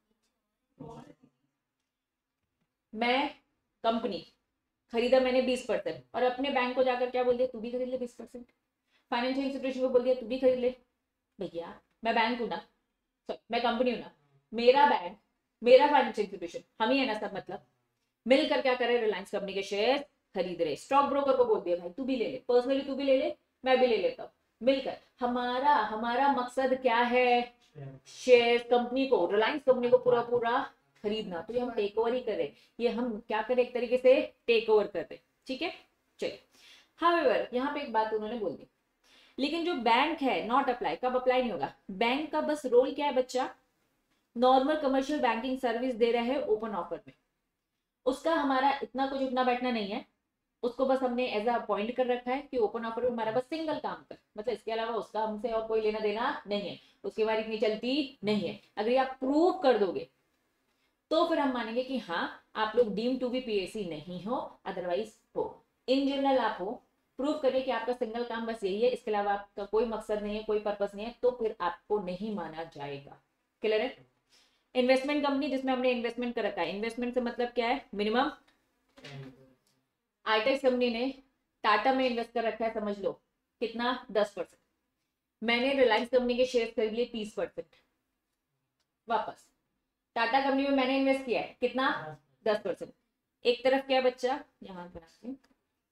मैं कंपनी खरीदा मैंने बीस परसेंट और अपने बैंक को जाकर क्या बोल दिया? तू भी खरीद ले बीस परसेंट। फाइनेंशियल इंस्टीट्यूशन को बोल दिया तू भी खरीद ले। भैया मैं बैंक हूं ना, मैं कंपनी हूं ना, मेरा बैंक, मेरा फाइनेंशियल इंस्टीट्यूशन, हम ही है ना सब। मतलब मिलकर क्या करे? रिलायंस कंपनी के शेयर खरीद रहे। स्टॉक ब्रोकर को बोल दिया भाई तू भी ले ले, पर्सनली तू भी ले ले, मैं भी ले लेता हूँ। मिलकर हमारा हमारा मकसद क्या है? शेयर कंपनी को, रिलायंस कंपनी को पूरा पूरा खरीदना, तो ये हम टेक ओवर ही कर रहे हैं, ये हम क्या करें, एक तरीके से टेक ओवर कर रहे हैं, ठीक है। चलिए, हाउएवर यहाँ पे एक बात उन्होंने बोल दी, लेकिन जो बैंक है नॉट अप्लाई, कब अप्लाई नहीं होगा, बैंक का बस रोल क्या है बच्चा, नॉर्मल कमर्शियल बैंकिंग सर्विस दे रहे हैं ओपन ऑफर में, उसका हमारा इतना कुछ उठना बैठना नहीं है, उसको बस हमने एज अ पॉइंट कर रखा है कि ओपन ऑफर में हमारा बस सिंगल काम कर, मतलब इसके अलावा उसका हमसे और कोई लेना देना नहीं है, उसकी हमारी इतनी चलती नहीं है। अगर ये आप प्रूव कर दोगे तो फिर हम मानेंगे कि हाँ आप लोग डीम टू बी पीएससी नहीं हो, अदरवाइज हो। इन जनरल आप हो, प्रूव करिए कि आपका सिंगल काम बस यही है, इसके अलावा आपका कोई मकसद नहीं है, कोई पर्पस नहीं है, तो फिर आपको नहीं माना जाएगा। क्लियर है। इन्वेस्टमेंट कंपनी जिसमें हमने इन्वेस्टमेंट कर रखा है, इन्वेस्टमेंट से मतलब क्या है, मिनिमम। आईटेक्स कंपनी ने टाटा में इन्वेस्ट कर रखा है, समझ लो कितना, दस परसेंट। मैंने रिलायंस कंपनी के शेयर खरीद लिए तीस परसेंट वापस। टाटा कंपनी में मैंने इन्वेस्ट किया है कितना, दस परसेंट। एक तरफ क्या बच्चा, यहां बनाते हैं,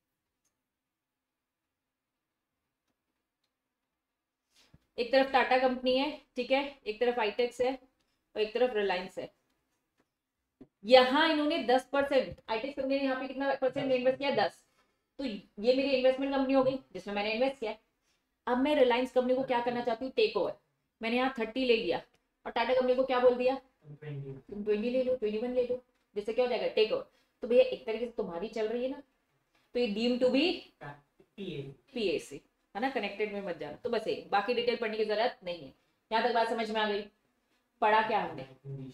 एक तरफ टाटा कंपनी है, ठीक है, एक तरफ आईटेक्स है और एक तरफ रिलायंस है। यहाँ इन्होंने दस परसेंट, आईटेक्स कंपनी ने यहाँ पे कितना परसेंट इन्वेस्ट किया, दस, तो ये मेरी इन्वेस्टमेंट कंपनी हो गई जिसमें मैंने इन्वेस्ट किया। अब मैं रिलायंस कंपनी को क्या करना चाहती हूँ, टेक ओवर। मैंने यहाँ थर्टी ले लिया और टाटा कंपनी को क्या बोल दिया, तुम ट्वेंटी ले लो, ट्वेंटी वन ले लो, जिससे क्या हो जाएगा, टेक ओवर। तो भैया एक तरीके से तुम्हारी चल रही है ना, तो ये डीम टू बी पीएससी है ना, कनेक्टेड में मत जाना। तो बस ये, बाकी डिटेल पढ़ने की जरूरत नहीं है। यहाँ तक बात समझ में आ गई। पढ़ा क्या हमने,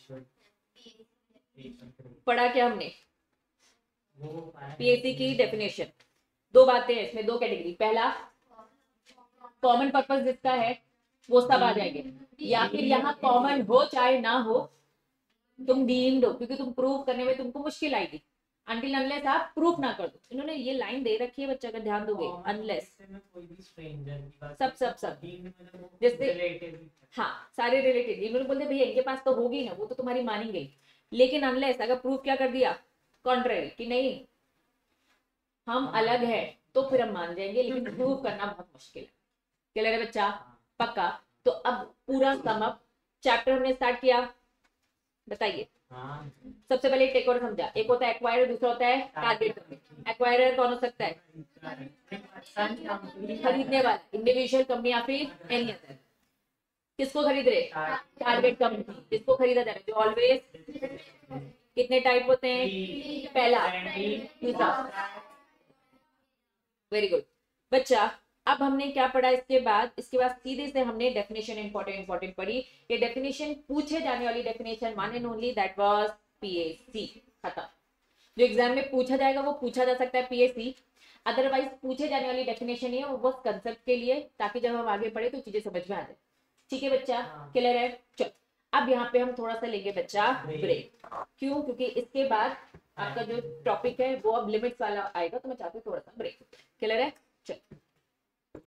पढ़ा क्या हमने, पीएससी की डेफिनेशन। दो बातें हैं इसमें, दो कैटेगरी, पहला कॉमन पर्पस जिसका है वो सब आ जाएंगे, या फिर यहाँ कॉमन हो चाहे ना हो तुम डीम्ड हो, क्योंकि तुम प्रूव करने में तुमको मुश्किल आएगी अनटिल अनलेस आप प्रूफ ना कर दो। इन्होंने ये लाइन दे रखी है बच्चा, का ध्यान दोगे, अनलेस सब सब सब जैसे, हाँ सारे रिलेटेड। इन्होंने बोलते भैया इनके पास तो होगी ना, वो तो तुम्हारी मानी गई, लेकिन अनलेस अगर प्रूफ क्या कर दिया, कॉन्ट्रेरी, कि नहीं हम अलग है, तो फिर हम मान जाएंगे, लेकिन प्रूव करना बहुत मुश्किल है। क्लियर है बच्चा, पक्का। तो अब पूरा सम अप चैप्टर हमने स्टार्ट किया, बताइए। हाँ। सबसे पहले टेक ओवर समझा, एक होता है एक्वायर, दूसरा होता है टारगेट कंपनी। एक्वायरर कौन हो सकता है, खरीदने वाला, इंडिविजुअल कंपनी या फिर एनी अदर। किसको खरीद रहे, टारगेट कंपनी, किसको खरीदा जा रहा है, जो ऑलवेज। कितने टाइप होते हैं, पहला, दूसरा। वेरी गुड बच्चा। अब हमने क्या पढ़ा इसके बाद, इसके बाद सीधे से हमने डेफिनेशन इंपॉर्टेंट इंपॉर्टेंट पढ़ी। ये डेफिनेशन पूछे जाने वाली definition, one and only, that was PSC, खत्म। जो एग्जाम में पूछा जाएगा वो पूछा जा सकता है पीएससी, अदरवाइज पूछे जाने वाली डेफिनेशन है वो बस कंसेप्ट के लिए, ताकि जब हम आगे पढ़े तो चीजें समझ में आ जाए। ठीक है बच्चा, क्लियर है। चलो अब यहाँ पे हम थोड़ा सा लेंगे बच्चा ब्रेक। क्यों, क्योंकि इसके बाद आपका जो टॉपिक है वो अब लिमिट्स वाला आएगा, तो मैं चाहती हूँ थोड़ा सा ब्रेक। क्लियर है, चलो।